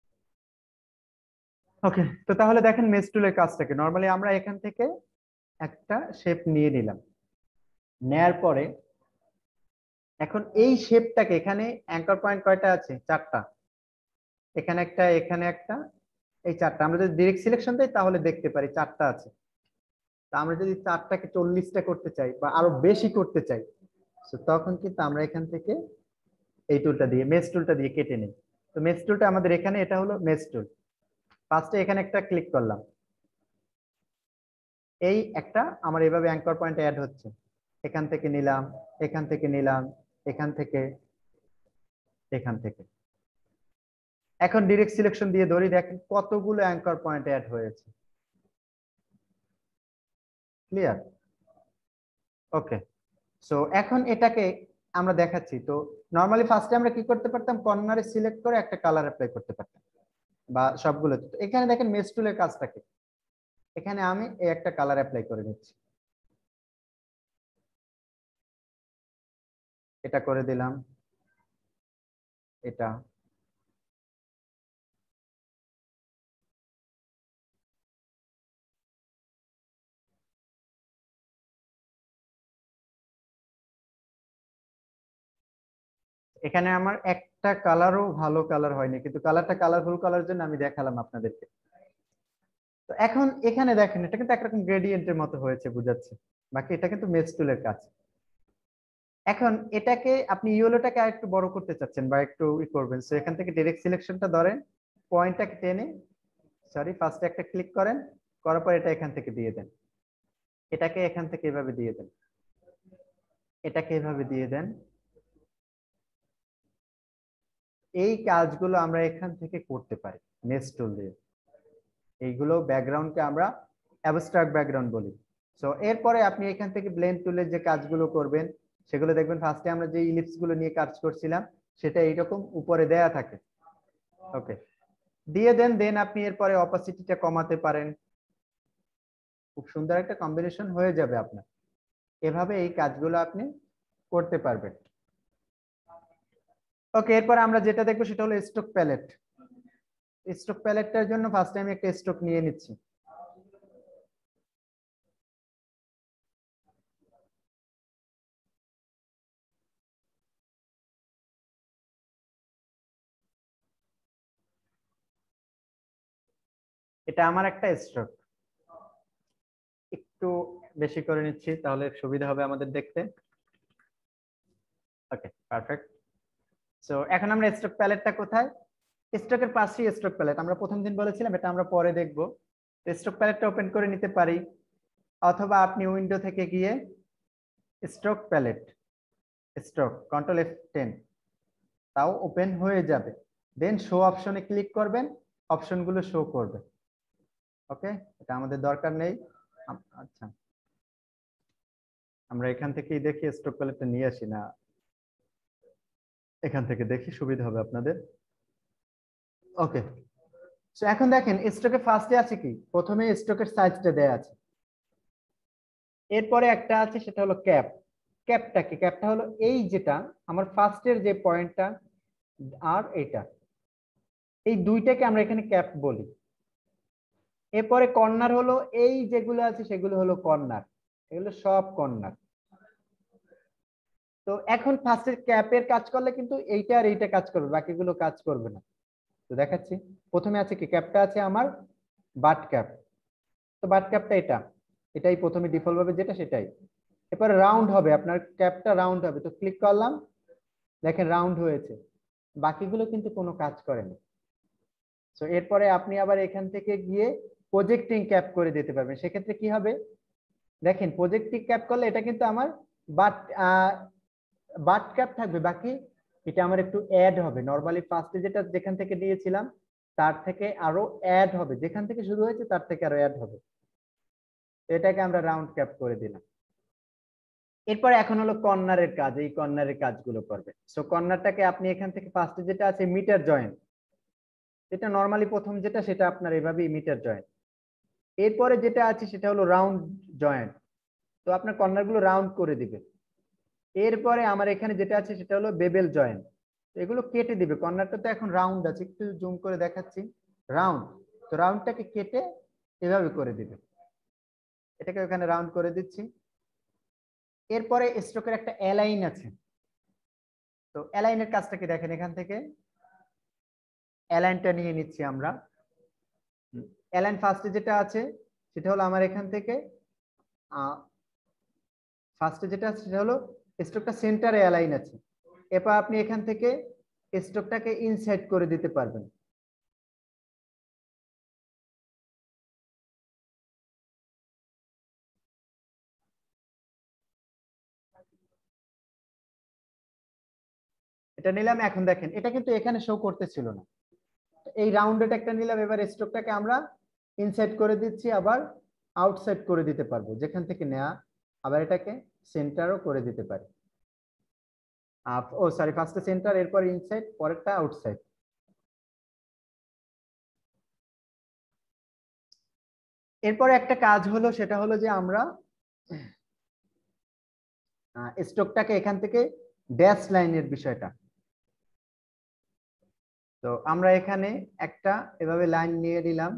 ওকে, তো তাহলে দেখেন মেজ টুলের কাজটাকে। নরমালি আমরা এখান থেকে একটা শেপ নিয়ে নিলাম, নেয়ার পরে এখন এই শেপটাকে, এখানে অ্যাঙ্কর পয়েন্ট কয়টা আছে? চারটা। এখানে একটা, এখানে একটা, এই চারটা। আমরা যদি ডিরেক্ট সিলেকশন দেই তাহলে দেখতে পারি চারটা আছে। তা আমরা যদি চারটাকে চল্লিশটা করতে চাই বা আরো বেশি করতে চাই, তো তখন কিন্তু আমরা এখান থেকে এই টুলটা দিয়ে, মেজ টুলটা দিয়ে কেটে নিই। তো মেজ টুলটা আমাদের এখানে, এটা হলো মেজ টুল। ফার্স্টে এখানে একটা ক্লিক করলাম, এই একটা আমার এভাবে অ্যাঙ্কর পয়েন্ট অ্যাড হচ্ছে। এখান থেকে নিলাম, এখান থেকে নিলাম, এখান থেকে, এখান থেকে। এখন ডিরেক্ট সিলেকশন দিয়ে ধরি, দেখেন কতগুলো অ্যাঙ্কর পয়েন্ট অ্যাড হয়েছে। ক্লিয়ার? ওকে, সো এখন এটাকে আমরা দেখাচ্ছি। তো নরমালি ফার্স্টে আমরা কি করতে পারতাম, কর্নারে সিলেক্ট করে একটা কালার অ্যাপ্লাই করতে পারতাম, বা সবগুলো। তো এখানে দেখেন মেজ টুলের কাজটাকে, এখানে আমি এই একটা কালার অ্যাপ্লাই করে নিচ্ছি, এটা করে দিলাম, এটা, এখানে আমার একটা কালারও ভালো কালার হয়নি, কিন্তু কালারটা কালারফুল কালার জন্য আমি দেখালাম আপনাদেরকে। তো এখন এখানে দেখেন এটা কিন্তু একরকম গ্রেডিয়েন্টের মতো হয়েছে, বুঝাচ্ছে। বাকি এটা কিন্তু মেজ টুলের কাজ। এখন এটাকে আপনি ইয়েলোটাকে আর একটু বড় করতে চাচ্ছেন বা একটু ই করবেন, সো এখান থেকে ডাইরেক্ট সিলেকশনটা ধরেন, পয়েন্টটাকে টেনে, সরি ফার্স্টে একটা ক্লিক করেন, করার পর এটা এখান থেকে দিয়ে দেন, এটাকে এখান থেকে এভাবে দিয়ে দেন, এটাকে এভাবে দিয়ে দেন। এই কাজগুলো আমরা এখান থেকে করতে পারি মেজ টুল দিয়ে। এইগুলো ব্যাকগ্রাউন্ডকে আমরা অ্যাবস্ট্রাক্ট ব্যাকগ্রাউন্ড বলি। সো এরপরে আপনি এখান থেকে ব্লেন্ড টুলের যে কাজগুলো করবেন, সেগুলো দেখবেন ফার্স্টে আমরা যে ইলিপস গুলো নিয়ে কাজ করছিলাম সেটা এইরকম উপরে দেয়া থাকে। ওকে, দিয়ে দেন, দেন আপনি এরপরে অপাসিটিটা কমাতে পারেন। খুব সুন্দর একটা কম্বিনেশন হয়ে যাবে আপনার। এভাবে এই কাজগুলো আপনি করতে পারবেন। ওকে, এরপর আমরা যেটা দেখবো সেটা হলো স্ট্রোক প্যালেট। স্ট্রোক প্যালেটটার জন্য ফার্স্ট আমি একটা স্ট্রোক নিয়ে নিচ্ছি। এটা আমার একটা স্ট্রোক, একটু বেশি করে নিচ্ছি তাহলে সুবিধা হবে আমাদের দেখতে। ওকে, পারফেক্ট। সো এখন আমরা স্ট্রোক প্যালেটটা কোথায়? স্ট্রোকের পাশেই স্ট্রোক প্যালেট, আমরা প্রথম দিন বলেছিলাম, এটা আমরা পরে দেখবো। স্ট্রোক প্যালেটটা ওপেন করে নিতে পারি, অথবা আপনি উইন্ডো থেকে গিয়ে stroke palette, stroke control F ten, তাও ওপেন হয়ে যাবে। দেন শো অপশনে ক্লিক করবেন, অপশনগুলো শো করবে। ওকে, এটা আমাদের দরকার নেই। আচ্ছা, আমরা এখান থেকেই দেখি, স্ট্রোক প্যালেটটা নিয়ে আসি না, এখান থেকে দেখি, সুবিধা হবে আপনাদের। ওকে, সো এখন দেখেন স্ট্রোকে ফার্স্টে আছে কি, প্রথমে স্ট্রোকের সাইজটা দেয়া আছে, এরপরে একটা আছে সেটা হলো ক্যাপ। ক্যাপটা কি? ক্যাপটা হলো এই যেটা আমার ফার্স্টের যে পয়েন্টটা আর এটা, এই দুইটাকে আমরা এখানে ক্যাপ বলি। এরপরে কর্নার হলো এই যেগুলো আছে সেগুলো হলো কর্নার, এগুলো সব কর্নার। তো এখন ফার্স্টের ক্যাপের কাজ করলে কিন্তু এইটা আর এইটা কাজ করবে, বাকিগুলো কাজ করবে না। তো দেখাচ্ছি, প্রথমে আছে কি, ক্যাপটা আছে আমার বাট ক্যাপ। তো বাট ক্যাপটা এটা, এটাই প্রথমে ডিফল্ট ভাবে যেটা সেটাই। এরপরে রাউন্ড হবে, আপনার ক্যাপটা রাউন্ড হবে, তো ক্লিক করলাম, দেখেন রাউন্ড হয়েছে, বাকিগুলো কিন্তু কোনো কাজ করেনি। তো এরপরে আপনি আবার এখান থেকে গিয়ে প্রজেক্টিং ক্যাপ করে দিতে পারবেন। সেক্ষেত্রে কি হবে, দেখেন প্রজেক্টিং ক্যাপ করলে এটা কিন্তু আমার বাট বাট ক্যাপ থাকবে, বাকি এটা আমার একটু অ্যাড হবে। নরমালি ফার্স্টে যেটা যেখান থেকে দিয়েছিলাম তার থেকে আরো অ্যাড হবে, যেখান থেকে শুরু হয়েছে তার থেকে আরো অ্যাড হবে। এটাকে আমরা রাউন্ড ক্যাপ করে দিলাম। এরপর এখন হলো কর্নারের কাজ, এই কর্নারের কাজগুলো করবে। সো কর্নারটাকে আপনি এখান থেকে ফার্স্টে যেটা আছে মিটার জয়েন্ট, যেটা নরমালি প্রথম যেটা সেটা আপনার এভাবেই মিটার জয়েন্ট। এরপরে যেটা আছে সেটা হলো রাউন্ড জয়েন্ট, তো আপনার কর্নার গুলো রাউন্ড করে দিবে। এরপরে আমার এখানে যেটা আছে সেটা হলো বেবেল জয়েন্ট, এগুলো কেটে দিবে। কর্নারটা তো এখন রাউন্ড আছে, একটু জুম করে দেখাচ্ছি, রাউন্ড। তো রাউন্ডটাকে কেটে এভাবে করে দিবে, এটাকে ওখানে রাউন্ড করে দিচ্ছি। এরপরে স্ট্রোকের একটা অ্যালাইন আছে, তো অ্যালাইনের কাজটাকে দেখেন, এখান থেকে অ্যালাইনটা নিয়ে নিচ্ছি আমরা। অ্যালাইন ফার্স্টে যেটা আছে সেটা হলো আমার এখান থেকে ফার্স্টে যেটা আছে সেটা হলো স্ট্রোকটা সেন্টারে অ্যালাইন আছে। এরপর আপনি এখান থেকে স্ট্রোকটাকে ইনসাইড করে দিতে পারবেন। এটা নিলাম, এখন দেখেন এটা কিন্তু এখানে শো করতেছিল না, এই রাউন্ডেড একটা নিলাম। এবার স্ট্রোকটাকে আমরা ইনসাইড করে দিচ্ছি, আবার আউটসাইড করে দিতে পারবো যেখান থেকে নেওয়া, আবার এটাকে সেন্টারও করে দিতে পারি। ও সরি, ফার্স্টে সেন্টার, এরপর ইনসাইড, পরেরটা আউটসাইড। এরপরে একটা কাজ হলো, সেটা হলো যে আমরা স্ট্রোকটাকে এখান থেকে ড্যাশ লাইনের বিষয়টা, তো আমরা এখানে একটা এভাবে লাইন নিয়ে দিলাম,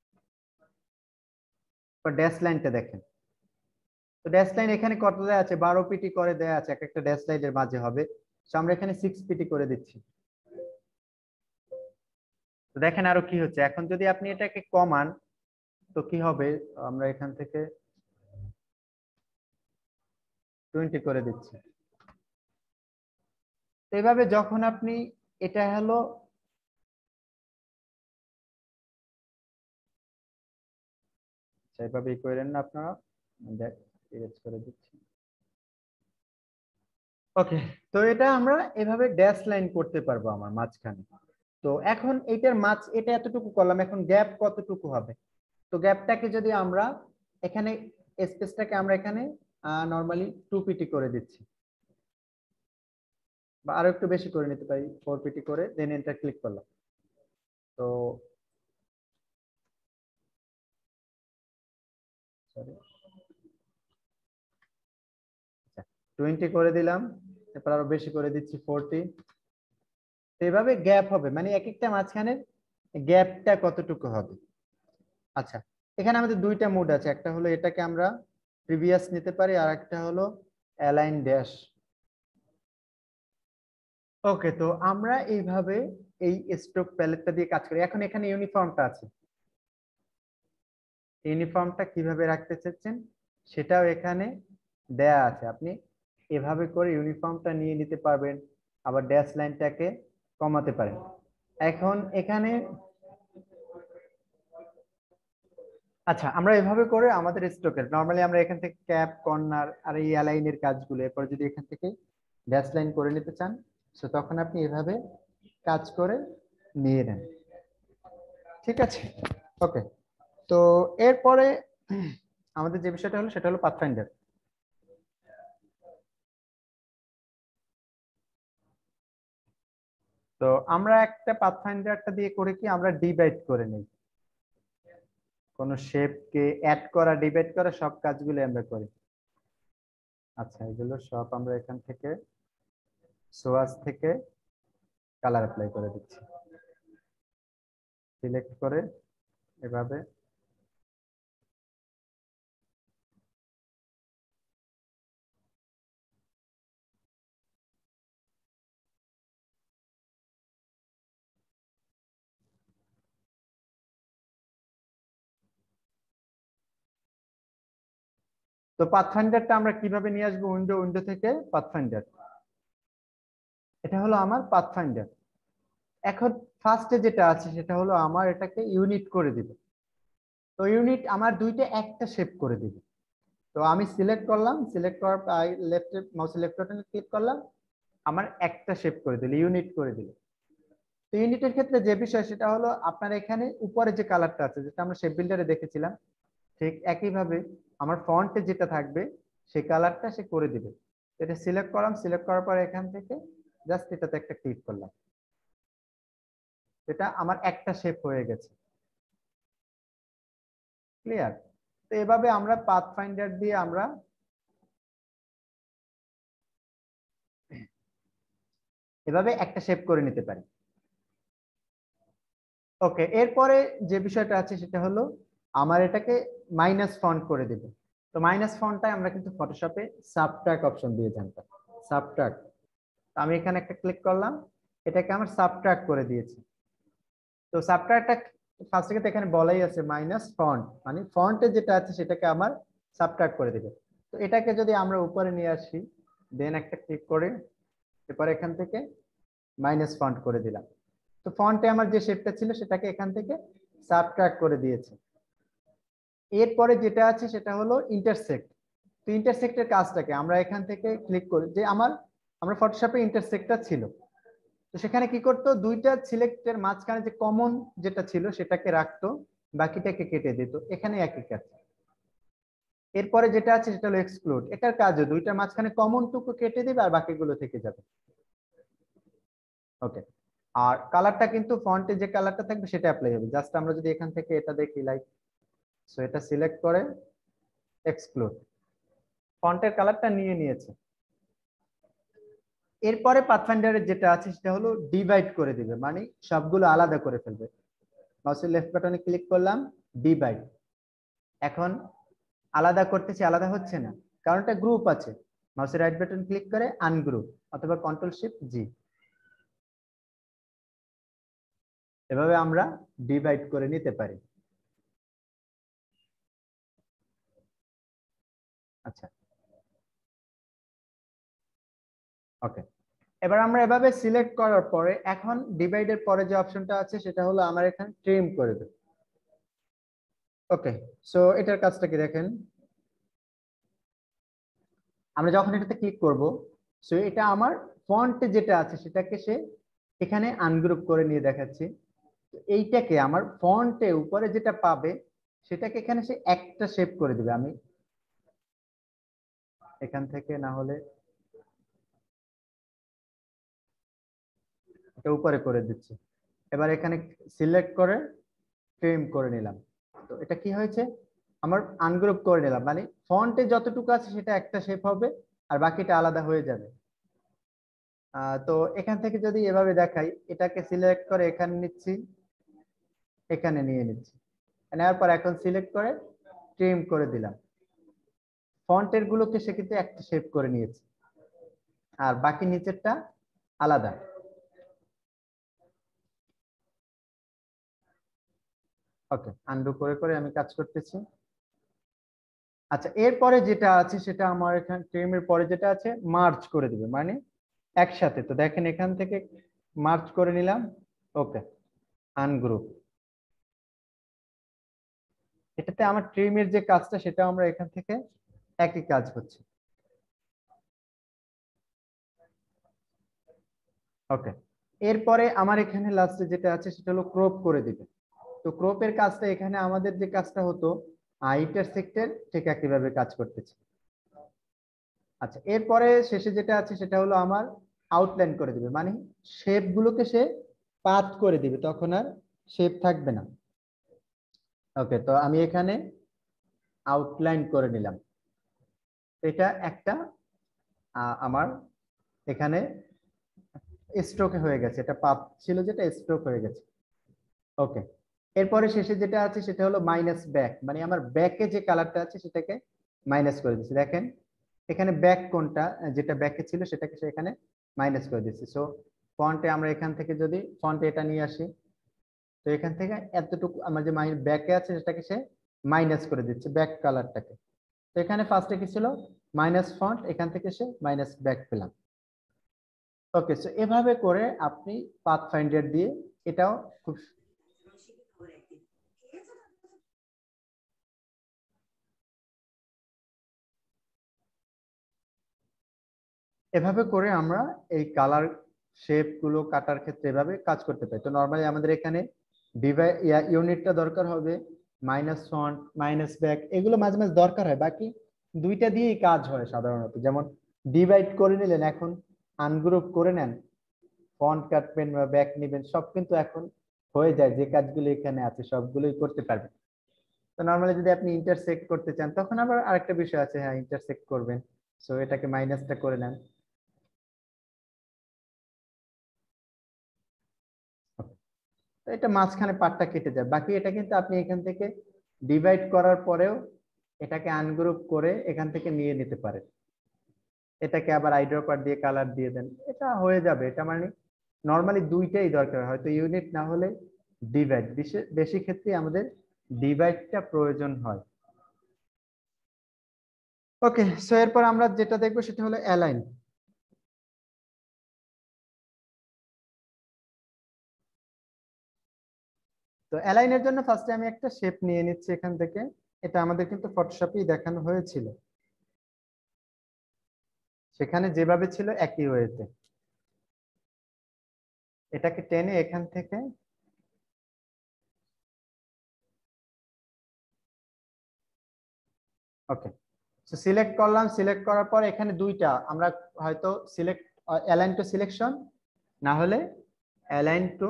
ড্যাশ লাইনটা দেখেন। তো ড্যাশ লাইন এখানে কত দেয়া আছে, বারো পিটি করে দেয়া আছে, এক একটা ড্যাশ লাইনের মাঝে হবে। তো আমরা এখানে সিক্স পিটি করে দিচ্ছি। তো দেখেন আরো কি হচ্ছে, এখন যদি আপনি এটাকে কমান তো কি হবে, আমরা এখান থেকে টোয়েন্টি করে দিচ্ছি। তো এইভাবে যখন আপনি এটা হলো সেইভাবে করেন না আপনারা, ইরেজ করে দিচ্ছি। ওকে, তো এটা আমরা এভাবে ড্যাশ লাইন করতে পারবো আমার মাঝখানে। তো এখন এটার মাঝ, এটা এতটুকু করলাম, এখন গ্যাপ কতটুকু হবে। তো গ্যাপটাকে যদি আমরা এখানে স্পেসটাকে আমরা এখানে নরমালি টু পিটি করে দিচ্ছি, বা আরো একটু বেশি করে নিতে পারি, ফোর পিটি করে দেন এন্টার ক্লিক করলাম। তো সরি টোয়েন্টি করে দিলাম, তারপর আরো বেশি করে দিচ্ছি ফোরটি। এইভাবে গ্যাপ হবে, মানে এক একটা মাঝখানে গ্যাপটা কতটুকু হবে। আচ্ছা, এখানে আমাদের দুইটা মোড আছে, একটা হলো এটাকে আমরা প্রিভিয়াস নিতে পারি, আর একটা হলো অ্যালাইন ড্যাশ। ওকে, তো আমরা এইভাবে এই স্ট্রোক প্যালেটটা দিয়ে কাজ করি। এখন এখানে ইউনিফর্মটা আছে, ইউনিফর্মটা কিভাবে রাখতে চাচ্ছেন সেটাও এখানে দেয়া আছে, আপনি এভাবে করে ইউনিফর্মটা নিয়ে নিতে পারবেন, আবার ড্যাশ লাইনটাকে কমাতে পারেন। এখন এখানে আচ্ছা, আমরা এভাবে করে আমাদের স্ট্রোকের নরমালি আমরা এখান থেকে ক্যাপ, কর্নার আর এই অ্যালাইনের কাজগুলো, এরপর যদি এখান থেকে ড্যাশ লাইন করে নিতে চান তো তখন আপনি এভাবে কাজ করে নিয়ে নেন। ঠিক আছে, ওকে। তো এরপরে আমাদের যে বিষয়টা হলো সেটা হলো পাথফাইন্ডার। তো আমরা একটা পাথফাইন্ডারটা দিয়ে করে কি আমরা ডিভাইড করে নিই, কোন শেপকে অ্যাড করা, ডিভাইড করা, সব কাজগুলো আমরা করি। আচ্ছা, এগুলো সব আমরা এখান থেকে সোয়াস থেকে কালার অ্যাপ্লাই করে দিচ্ছি, সিলেক্ট করে এভাবে। তো পাথফাইন্ডারটা আমরা কিভাবে নিয়ে আসবো, উইন্ডো উইন্ডো থেকে পাথফাইন্ডার, এটা হলো আমার পাথফাইন্ডার। এখন ফার্স্টে যেটা আছে সেটা হলো আমার এটাকে ইউনিট করে দিবে। তো ইউনিট আমার দুইটা একটা শেপ করে দিবে। তো আমি সিলেক্ট করলাম, সিলেক্ট করার লেফট মাউস লেফট বাটনে ক্লিক করলাম, আমার একটা শেপ করে দিল, ইউনিট করে দিল। তো ইউনিটের ক্ষেত্রে যে বিষয় সেটা হলো আপনার এখানে উপরে যে কালারটা আছে যেটা আমরা শেপ বিল্ডারে দেখেছিলাম, ঠিক একইভাবে আমার ফন্টে যেটা থাকবে সেই কালারটা সে করে দিবে। এটা সিলেক্ট করলাম, সিলেক্ট করার পর এখান থেকে জাস্ট এটাতে একটা ক্লিক করলাম, এটা আমার একটা শেপ হয়ে গেছে। ক্লিয়ার? তো এভাবে আমরা পাথফাইন্ডার দিয়ে আমরা এভাবে একটা শেপ করে নিতে পারি। ওকে, এরপরে যে বিষয়টা আছে সেটা হলো আমার এটাকে মাইনাস ফন্ট করে দেব। তো মাইনাস ফন্টটাই আমরা কিন্তু ফটোশপে সাবট্রাক্ট অপশন দিয়ে জানতাম। সাবট্রাক্ট, আমি এখানে একটা ক্লিক করলাম, এটাকে আমার সাবট্রাক্ট করে দিয়েছি। তো সাবট্রাক্টটা ফার্স্ট থেকে এখানে বলাই আছে মাইনাস ফন্ট, মানে ফন্টে যেটা আছে সেটাকে আমার সাবট্রাক্ট করে দেবে। তো এটাকে যদি আমরা উপরে নিয়ে আসি, দেন একটা ক্লিক করে এরপর এখান থেকে মাইনাস ফন্ট করে দিলাম। তো ফন্টে আমার যে শেপটা ছিল সেটাকে এখান থেকে সাবট্রাক্ট করে দিয়েছে। এরপরে যেটা আছে সেটা হলো ইন্টারসেক্ট। তো ইন্টারসেক্টের কাজটাকে আমরা এখান থেকে ক্লিক করি, যে আমার আমরা ফটোশপে ইন্টারসেক্টটা ছিল, তো সেখানে কি করতো, দুইটা সিলেক্টের মাঝখানে যে কমন যেটা ছিল সেটাকে রাখতো, বাকিটাকে কেটে দিত। এখানে একই কাজ। এরপরে যেটা আছে সেটা হলো এক্সক্লুড। এটার কাজও দুইটার মাঝখানে কমন টুকু কেটে দিবে আর বাকিগুলো থেকে যাবে। ওকে, আর কালারটা কিন্তু ফন্টে যে কালারটা থাকবে সেটা অ্যাপ্লাই হবে। জাস্ট আমরা যদি এখান থেকে এটা দেখি, লাইক সো এটা সিলেক্ট করে এক্সক্লুড, ফন্টের কালারটা নিয়ে নিয়েছে। এরপরে পাথফাইন্ডারের যেটা আছে সেটা হলো ডিভাইড করে দিবে, মানে সবগুলো আলাদা করে ফেলবে। মাউসের লেফট বাটনে ক্লিক করলাম, ডিভাইড। এখন আলাদা করতেছি, আলাদা হচ্ছে না, কারণ এটা গ্রুপ আছে। মাউসের রাইট বাটন ক্লিক করে আনগ্রুপ অথবা কন্ট্রোল শিফট জি, এভাবে আমরা ডিভাইড করে নিতে পারি। আচ্ছা, ওকে, এবার আমরা এভাবে সিলেক্ট করার পরে এখন ডিভাইডের পরে যে অপশনটা আছে সেটা হলো আমার এখানে ট্রিম করে দেব। ওকে, সো এটার কাজটা কি দেখেন, আমরা যখন এটাতে ক্লিক করব, সো এটা আমার ফন্ট যেটা আছে সেটাকে সে এখানে আনগ্রুপ করে নিয়ে দেখাচ্ছি। তো এইটাকে আমার ফন্টে উপরে যেটা পাবে সেটাকে এখানে সে একটা শেপ করে দিবে। আমি এখান থেকে না হলে এটা উপরে করে দিচ্ছি। এবার এখানে সিলেক্ট করে ট্রিম করে নিলাম। তো এটা কি হয়েছে, আমার আনগ্রুপ করে নিলাম, মানে ফন্টে যতটুকু আছে সেটা একটা শেপ হবে আর বাকিটা আলাদা হয়ে যাবে। তো এখান থেকে যদি এভাবে দেখাই, এটাকে সিলেক্ট করে এখানে নিচ্ছি, এখানে নিয়ে নিচ্ছি, নেওয়ার পর এখন সিলেক্ট করে ট্রিম করে দিলাম। ফন্টের গুলোকে সে কিন্তু একটা শেপ করে নিয়েছে আর বাকি নিচেরটা আলাদা। ওকে, আনডু করে করে আমি কাজ করতেছি। আচ্ছা, এরপরে যেটা আছে সেটা আমার এখানে ট্রিমের পরে যেটা আছে মার্জ করে দিবে, মানে একসাথে। তো দেখেন এখান থেকে মার্জ করে নিলাম। Okay, ungroup. এটাতে আমার ট্রিমের যে কাজটা সেটা আমরা এখান থেকে একই কাজ হচ্ছে। ওকে, এরপরে আমার এখানে লাস্টে যেটা আছে সেটা হলো ক্রপ করে দিবে। তো ক্রপের কাজটা এখানে আমাদের যে কাজটা হতো ইন্টারসেক্টের ঠিক একইভাবে কাজ করতেছে। আচ্ছা, এরপরে শেষে যেটা আছে সেটা হলো আমার আউটলাইন করে দিবে, মানে শেপ গুলোকে সে পাথ করে দিবে, তখন আর শেপ থাকবে না। ওকে, তো আমি এখানে আউটলাইন করে নিলাম। এটা একটা আমার এখানে স্ট্রোকে হয়ে গেছে, এটা পাথ ছিল যেটা স্ট্রোক হয়ে গেছে। ওকে, এরপরে শেষে যেটা আছে সেটা হলো মাইনাস ব্যাক, মানে আমার ব্যাকে যে কালারটা আছে সেটাকে মাইনাস করে দিচ্ছি। দেখেন এখানে ব্যাক কোনটা, যেটা ব্যাকে ছিল সেটাকে সে এখানে মাইনাস করে দিচ্ছি। সো ফন্টে আমরা এখান থেকে যদি ফন্টে এটা নিয়ে আসি, তো এখান থেকে এতটুকু আমার যে ব্যাকে আছে সেটাকে সে মাইনাস করে দিচ্ছে, ব্যাক কালারটাকে। তো এখানে ফার্স্টে কি ছিল মাইনাস ফন্ট, এখান থেকে সে মাইনাস ব্যাক পেলাম। ওকে, সো এভাবে করে আপনি পাথফাইন্ডার দিয়ে এটাও খুব এভাবে করে আমরা এই কালার শেপ গুলো কাটার ক্ষেত্রে এভাবে কাজ করতে পারি। তো নরমালি আমাদের এখানে ডিভাই ইউনিটটা দরকার হবে, মাইনাস ফন্ট, মাইনাস ব্যাক, এগুলো মাঝে মাঝে দরকার হয়, বাকি দুইটা দিয়েই কাজ হয় সাধারণত। যেমন ডিভাইড করে নিলেন, এখন আনগ্রুপ করে নেন, ফন্ট কাটবেন বা ব্যাক নেবেন, সব কিন্তু এখন হয়ে যায়। যে কাজগুলো এখানে আছে সবগুলোই করতে পারবেন। তো নরমালি যদি আপনি ইন্টারসেক্ট করতে চান তখন আবার আরেকটা বিষয় আছে, হ্যাঁ ইন্টারসেক্ট করবেন, সো এটাকে মাইনাসটা করে নেন। তো এটা মাঝখানে পার্টটা কেটে যায়, বাকি এটা কিন্তু আপনি এখান থেকে ডিভাইড করার পরেও এটাকে আনগ্রুপ করে এখান থেকে নিয়ে নিতে পারেন। এটাকে আবার আইড্রপার দিয়ে কালার দিয়ে দেন, এটা হয়ে যাবে। এটা মানে নর্মালি দুইটাই দরকার, হয়তো ইউনিট না হলে ডিভাইড, বেশি ক্ষেত্রে আমাদের ডিভাইডটা প্রয়োজন হয়। ওকে, সো এরপর আমরা যেটা দেখবো সেটা হলো অ্যালাইন। তো অ্যালাইনের জন্য ফার্স্টে আমি একটা শেপ নিয়ে নিচ্ছি এখান থেকে। এটা আমাদের কিন্তু ফটোশপেই দেখানো হয়েছিল, সেখানে যেভাবে ছিল একই ওয়েতে। এটাকে টেনে এখান থেকে ওকে, সো সিলেক্ট করলাম। সিলেক্ট করার পর এখানে দুইটা আমরা হয়তো সিলেক্ট অ্যালাইন টু সিলেকশন, না হলে অ্যালাইন টু,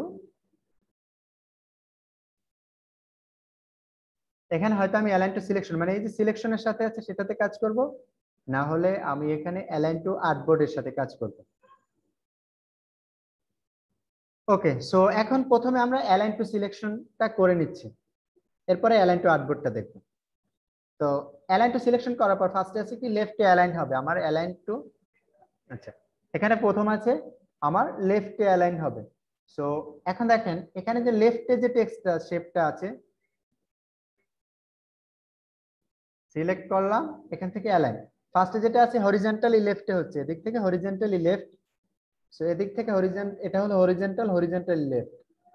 এখানে হয়তো আমি অ্যালাইন টু সিলেকশন মানে এই যে সিলেকশনের সাথে আছে সেটাতে কাজ করব, না হলে আমি এখানে অ্যালাইন টু আর্টবোর্ডের সাথে কাজ করব। ওকে, সো এখন প্রথমে আমরা অ্যালাইন টু সিলেকশনটা করে নিচ্ছি, এরপরে অ্যালাইন টু আর্টবোর্ডটা দেখব। তো অ্যালাইন টু সিলেকশন করার পর ফার্স্টে আছে কি লেফটে অ্যালাইন হবে আমার অ্যালাইন টু, আচ্ছা এখানে প্রথম আছে আমার লেফটে অ্যালাইন হবে। সো এখন দেখেন এখানে যে লেফটে যে টেক্সটটা শেপটা আছে, সিলেক্ট করলাম এখান থেকে অ্যালাইন। ফার্স্টে যেটা আছে হরিজন্টালি লেফটে হচ্ছে, এদিক থেকে হরিজন্টালি লেফট, সো এদিক থেকে হরিজন্ট, এটা হলো হরিজন্টাল হরিজন্টালি লেফট।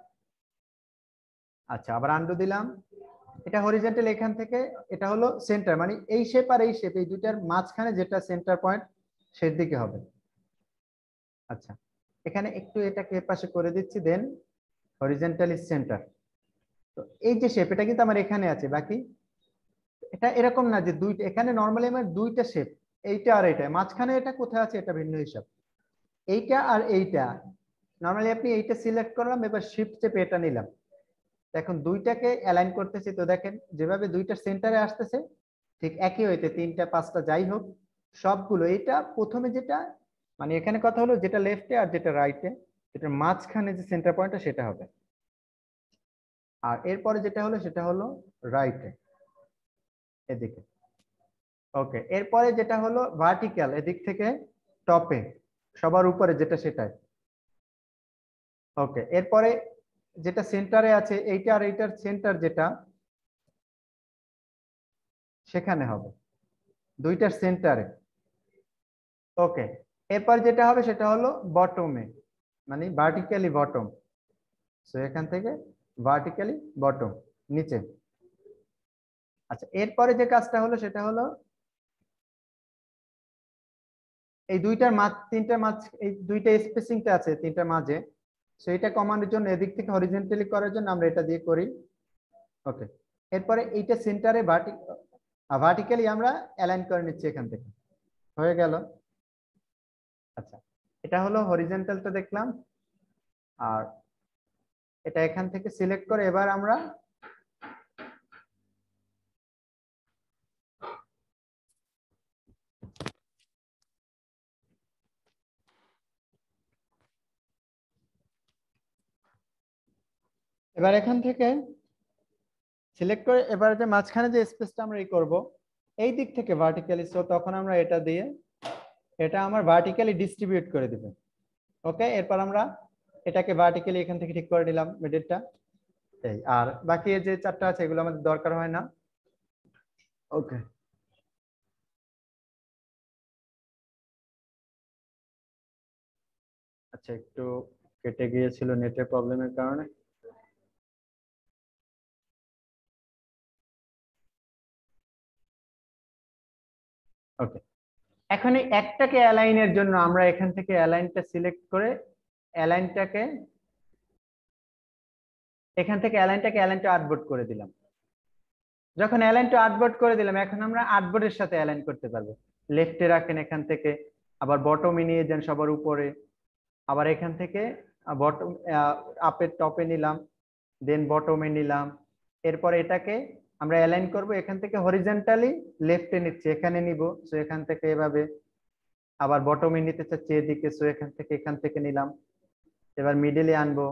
আচ্ছা আবার আন্ডু দিলাম, এটা হরিজন্টাল এখান থেকে, এটা হলো সেন্টার মানে এই শেপ আর এই শেপ এই দুইটার মাঝখানে যেটা সেন্টার পয়েন্ট সেই দিকে হবে। আচ্ছা এখানে একটু এটাকে পাশে করে দিচ্ছি, দেন হরিজন্টালি সেন্টার। তো এই যে শেপ এটা কিন্তু আমার এখানে আছে, বাকি এটা এরকম না যে দুইটা, এখানে নরমালি আমার দুইটা শেপ, এইটা আর এইটা, মাঝখানে এটা কোথায় আছে এটা ভিন্ন হিসাব। এইটা আর এইটা নরমালি আপনি এইটা সিলেক্ট করলাম, এবার শিফট চেপে এটা নিলাম, এখন দুইটাকে অ্যালাইন করতেছি। তো দেখেন যেভাবে দুইটা সেন্টারে আসতেছে ঠিক একই হইতে তিনটা পাঁচটা যাই হোক সবগুলো, এটা প্রথমে যেটা মানে এখানে কথা হলো যেটা লেফটে আর যেটা রাইটে, এটার মাঝখানে যে সেন্টার পয়েন্টটা সেটা হবে, আর এরপরে যেটা হলো সেটা হলো রাইটে এদিকে। ওকে, এরপরে যেটা হলো ভার্টিক্যাল এদিক থেকে টপে সবার উপরে যেটা সেটাই। ওকে, এরপরে যেটা সেন্টারে আছে এইটা আর এইটার সেন্টার যেটা সেখানে হবে দুইটার সেন্টারে। ওকে, এরপর যেটা হবে সেটা হলো বটমে মানে ভার্টিক্যালি বটম, সো এখান থেকে ভার্টিক্যালি বটম নিচে। আচ্ছা এরপরে যে কাজটা হলো সেটা হলো এই দুইটার মাঝ তিনটার মাঝ এই দুইটা স্পেসিংটা আছে তিনটার মাঝে, সেইটা কমানোর জন্য এদিক থেকে হরিজন্টালি করার জন্য আমরা এটা দিয়ে করি। ওকে, এরপরে এইটা সেন্টারে ভার্টি ভার্টিক্যালি আমরা অ্যালাইন করে নিচ্ছি এখান থেকে, হয়ে গেল। আচ্ছা এটা হলো হরিজন্টালটা দেখলাম, আর এটা এখান থেকে সিলেক্ট করে এবার আমরা এবার এখান থেকে সিলেক্ট করে এবার যে মাঝখানে যে স্পেসটা আমরা এই করব এই দিক থেকে ভার্টিক্যালি, সো তখন আমরা এটা দিয়ে এটা আমার ভার্টিক্যালি ডিস্ট্রিবিউট করে দিবে। ওকে, এরপর আমরা এটাকে ভার্টিক্যালি এখান থেকে ঠিক করে নিলাম মিডলটা, এই আর বাকি যে চারটা আছে এগুলো আমাদের দরকার হয় না। ওকে, আচ্ছা একটু কেটে গিয়েছিল নেটের প্রবলেমের কারণে। ওকে, এখন এই একটাকে অ্যালাইনের জন্য আমরা এখান থেকে অ্যালাইনটা সিলেক্ট করে অ্যালাইনটাকে এখান থেকে অ্যালাইনটাকে অ্যালাইন টু আর্টবোর্ড করে দিলাম। যখন অ্যালাইন টু আর্টবোর্ড করে দিলাম এখন আমরা আর্টবোর্ডের সাথে অ্যালাইন করতে পারবো। লেফটে রাখেন এখান থেকে, আবার বটমে নিয়ে যান সবার উপরে, আবার এখান থেকে বটম আপের টপে নিলাম, দেন বটমে নিলাম। এরপর এটাকে আমরা অ্যালাইন করব এখান থেকে হরিজন্টালি লেফটে নিচ্ছি এখানে নিব, সো এখান থেকে এভাবে, আবার বটমে নিতে চাচ্ছি এদিকে, সো এখান থেকে এখান থেকে নিলাম, এবার মিডলে আনবো,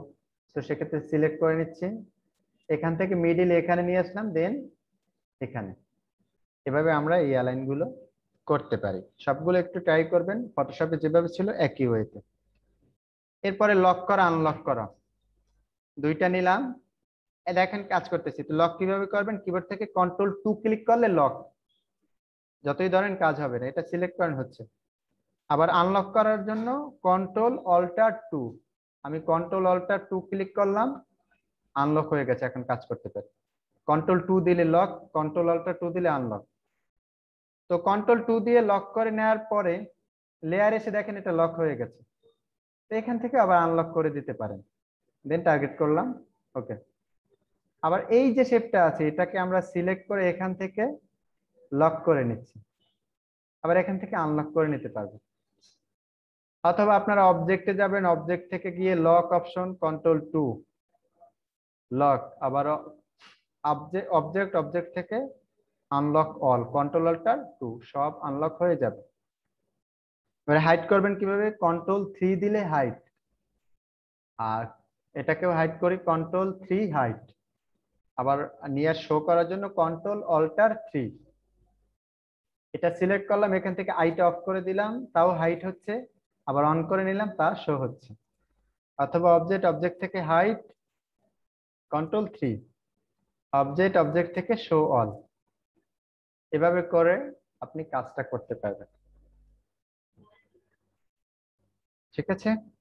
তো সেক্ষেত্রে সিলেক্ট করে নিচ্ছি, এখান থেকে মিডিল এখানে নিয়ে আসলাম, দেন এখানে। এভাবে আমরা এই অ্যালাইন গুলো করতে পারি। সবগুলো একটু ট্রাই করবেন, ফটোশপে যেভাবে ছিল একই ওয়েতে। এরপরে লক করা আনলক করা, দুইটা নিলাম, এ দেখেন কাজ করতেছি। তো লক কিভাবে করবেন, কিবোর্ড থেকে কন্ট্রোল টু ক্লিক করলে লক, যতই ধরেন কাজ হবে না, এটা সিলেক্ট করেন হচ্ছে। আবার আনলক করার জন্য কন্ট্রোল অল্টার টু, আমি কন্ট্রোল অল্টার টু ক্লিক করলাম, আনলক হয়ে গেছে, এখন কাজ করতে পারি। কন্ট্রোল টু দিলে লক, কন্ট্রোল অল্টার টু দিলে আনলক। তো কন্ট্রোল টু দিয়ে লক করে নেওয়ার পরে লেয়ার এসে দেখেন এটা লক হয়ে গেছে। তো এখান থেকে আবার আনলক করে দিতে পারেন, দেন টার্গেট করলাম, ওকে। আবার এই যে শেপটা আছে এটাকে আমরা সিলেক্ট করে এখান থেকে লক করে নিচ্ছি, আবার এখান থেকে আনলক করে নিতে পারবো। অথবা আপনারা অবজেক্টে যাবেন, অবজেক্ট থেকে গিয়ে lock option, control two lock, আবার অবজেক্ট অবজেক্ট অবজেক্ট থেকে unlock all, control alter two, সব আনলক হয়ে যাবে। এবারে হাইড করবেন কিভাবে, কন্ট্রোল থ্রি দিলে হাইড, আর এটাকেও হাইড করি কন্ট্রোল থ্রি হাইড। আবার নিয়ে শো করার জন্য কন্ট্রোল অল্টার থ্রি, এটা সিলেক্ট করলাম, এখান থেকে আইটা অফ করে দিলাম, তাও হাইট হচ্ছে, আবার অন করে নিলাম, তা শো হচ্ছে। অথবা অবজেক্ট অবজেক্ট থেকে hide, control three, object object থেকে শো অল। এভাবে করে আপনি কাজটা করতে পারবেন, ঠিক আছে।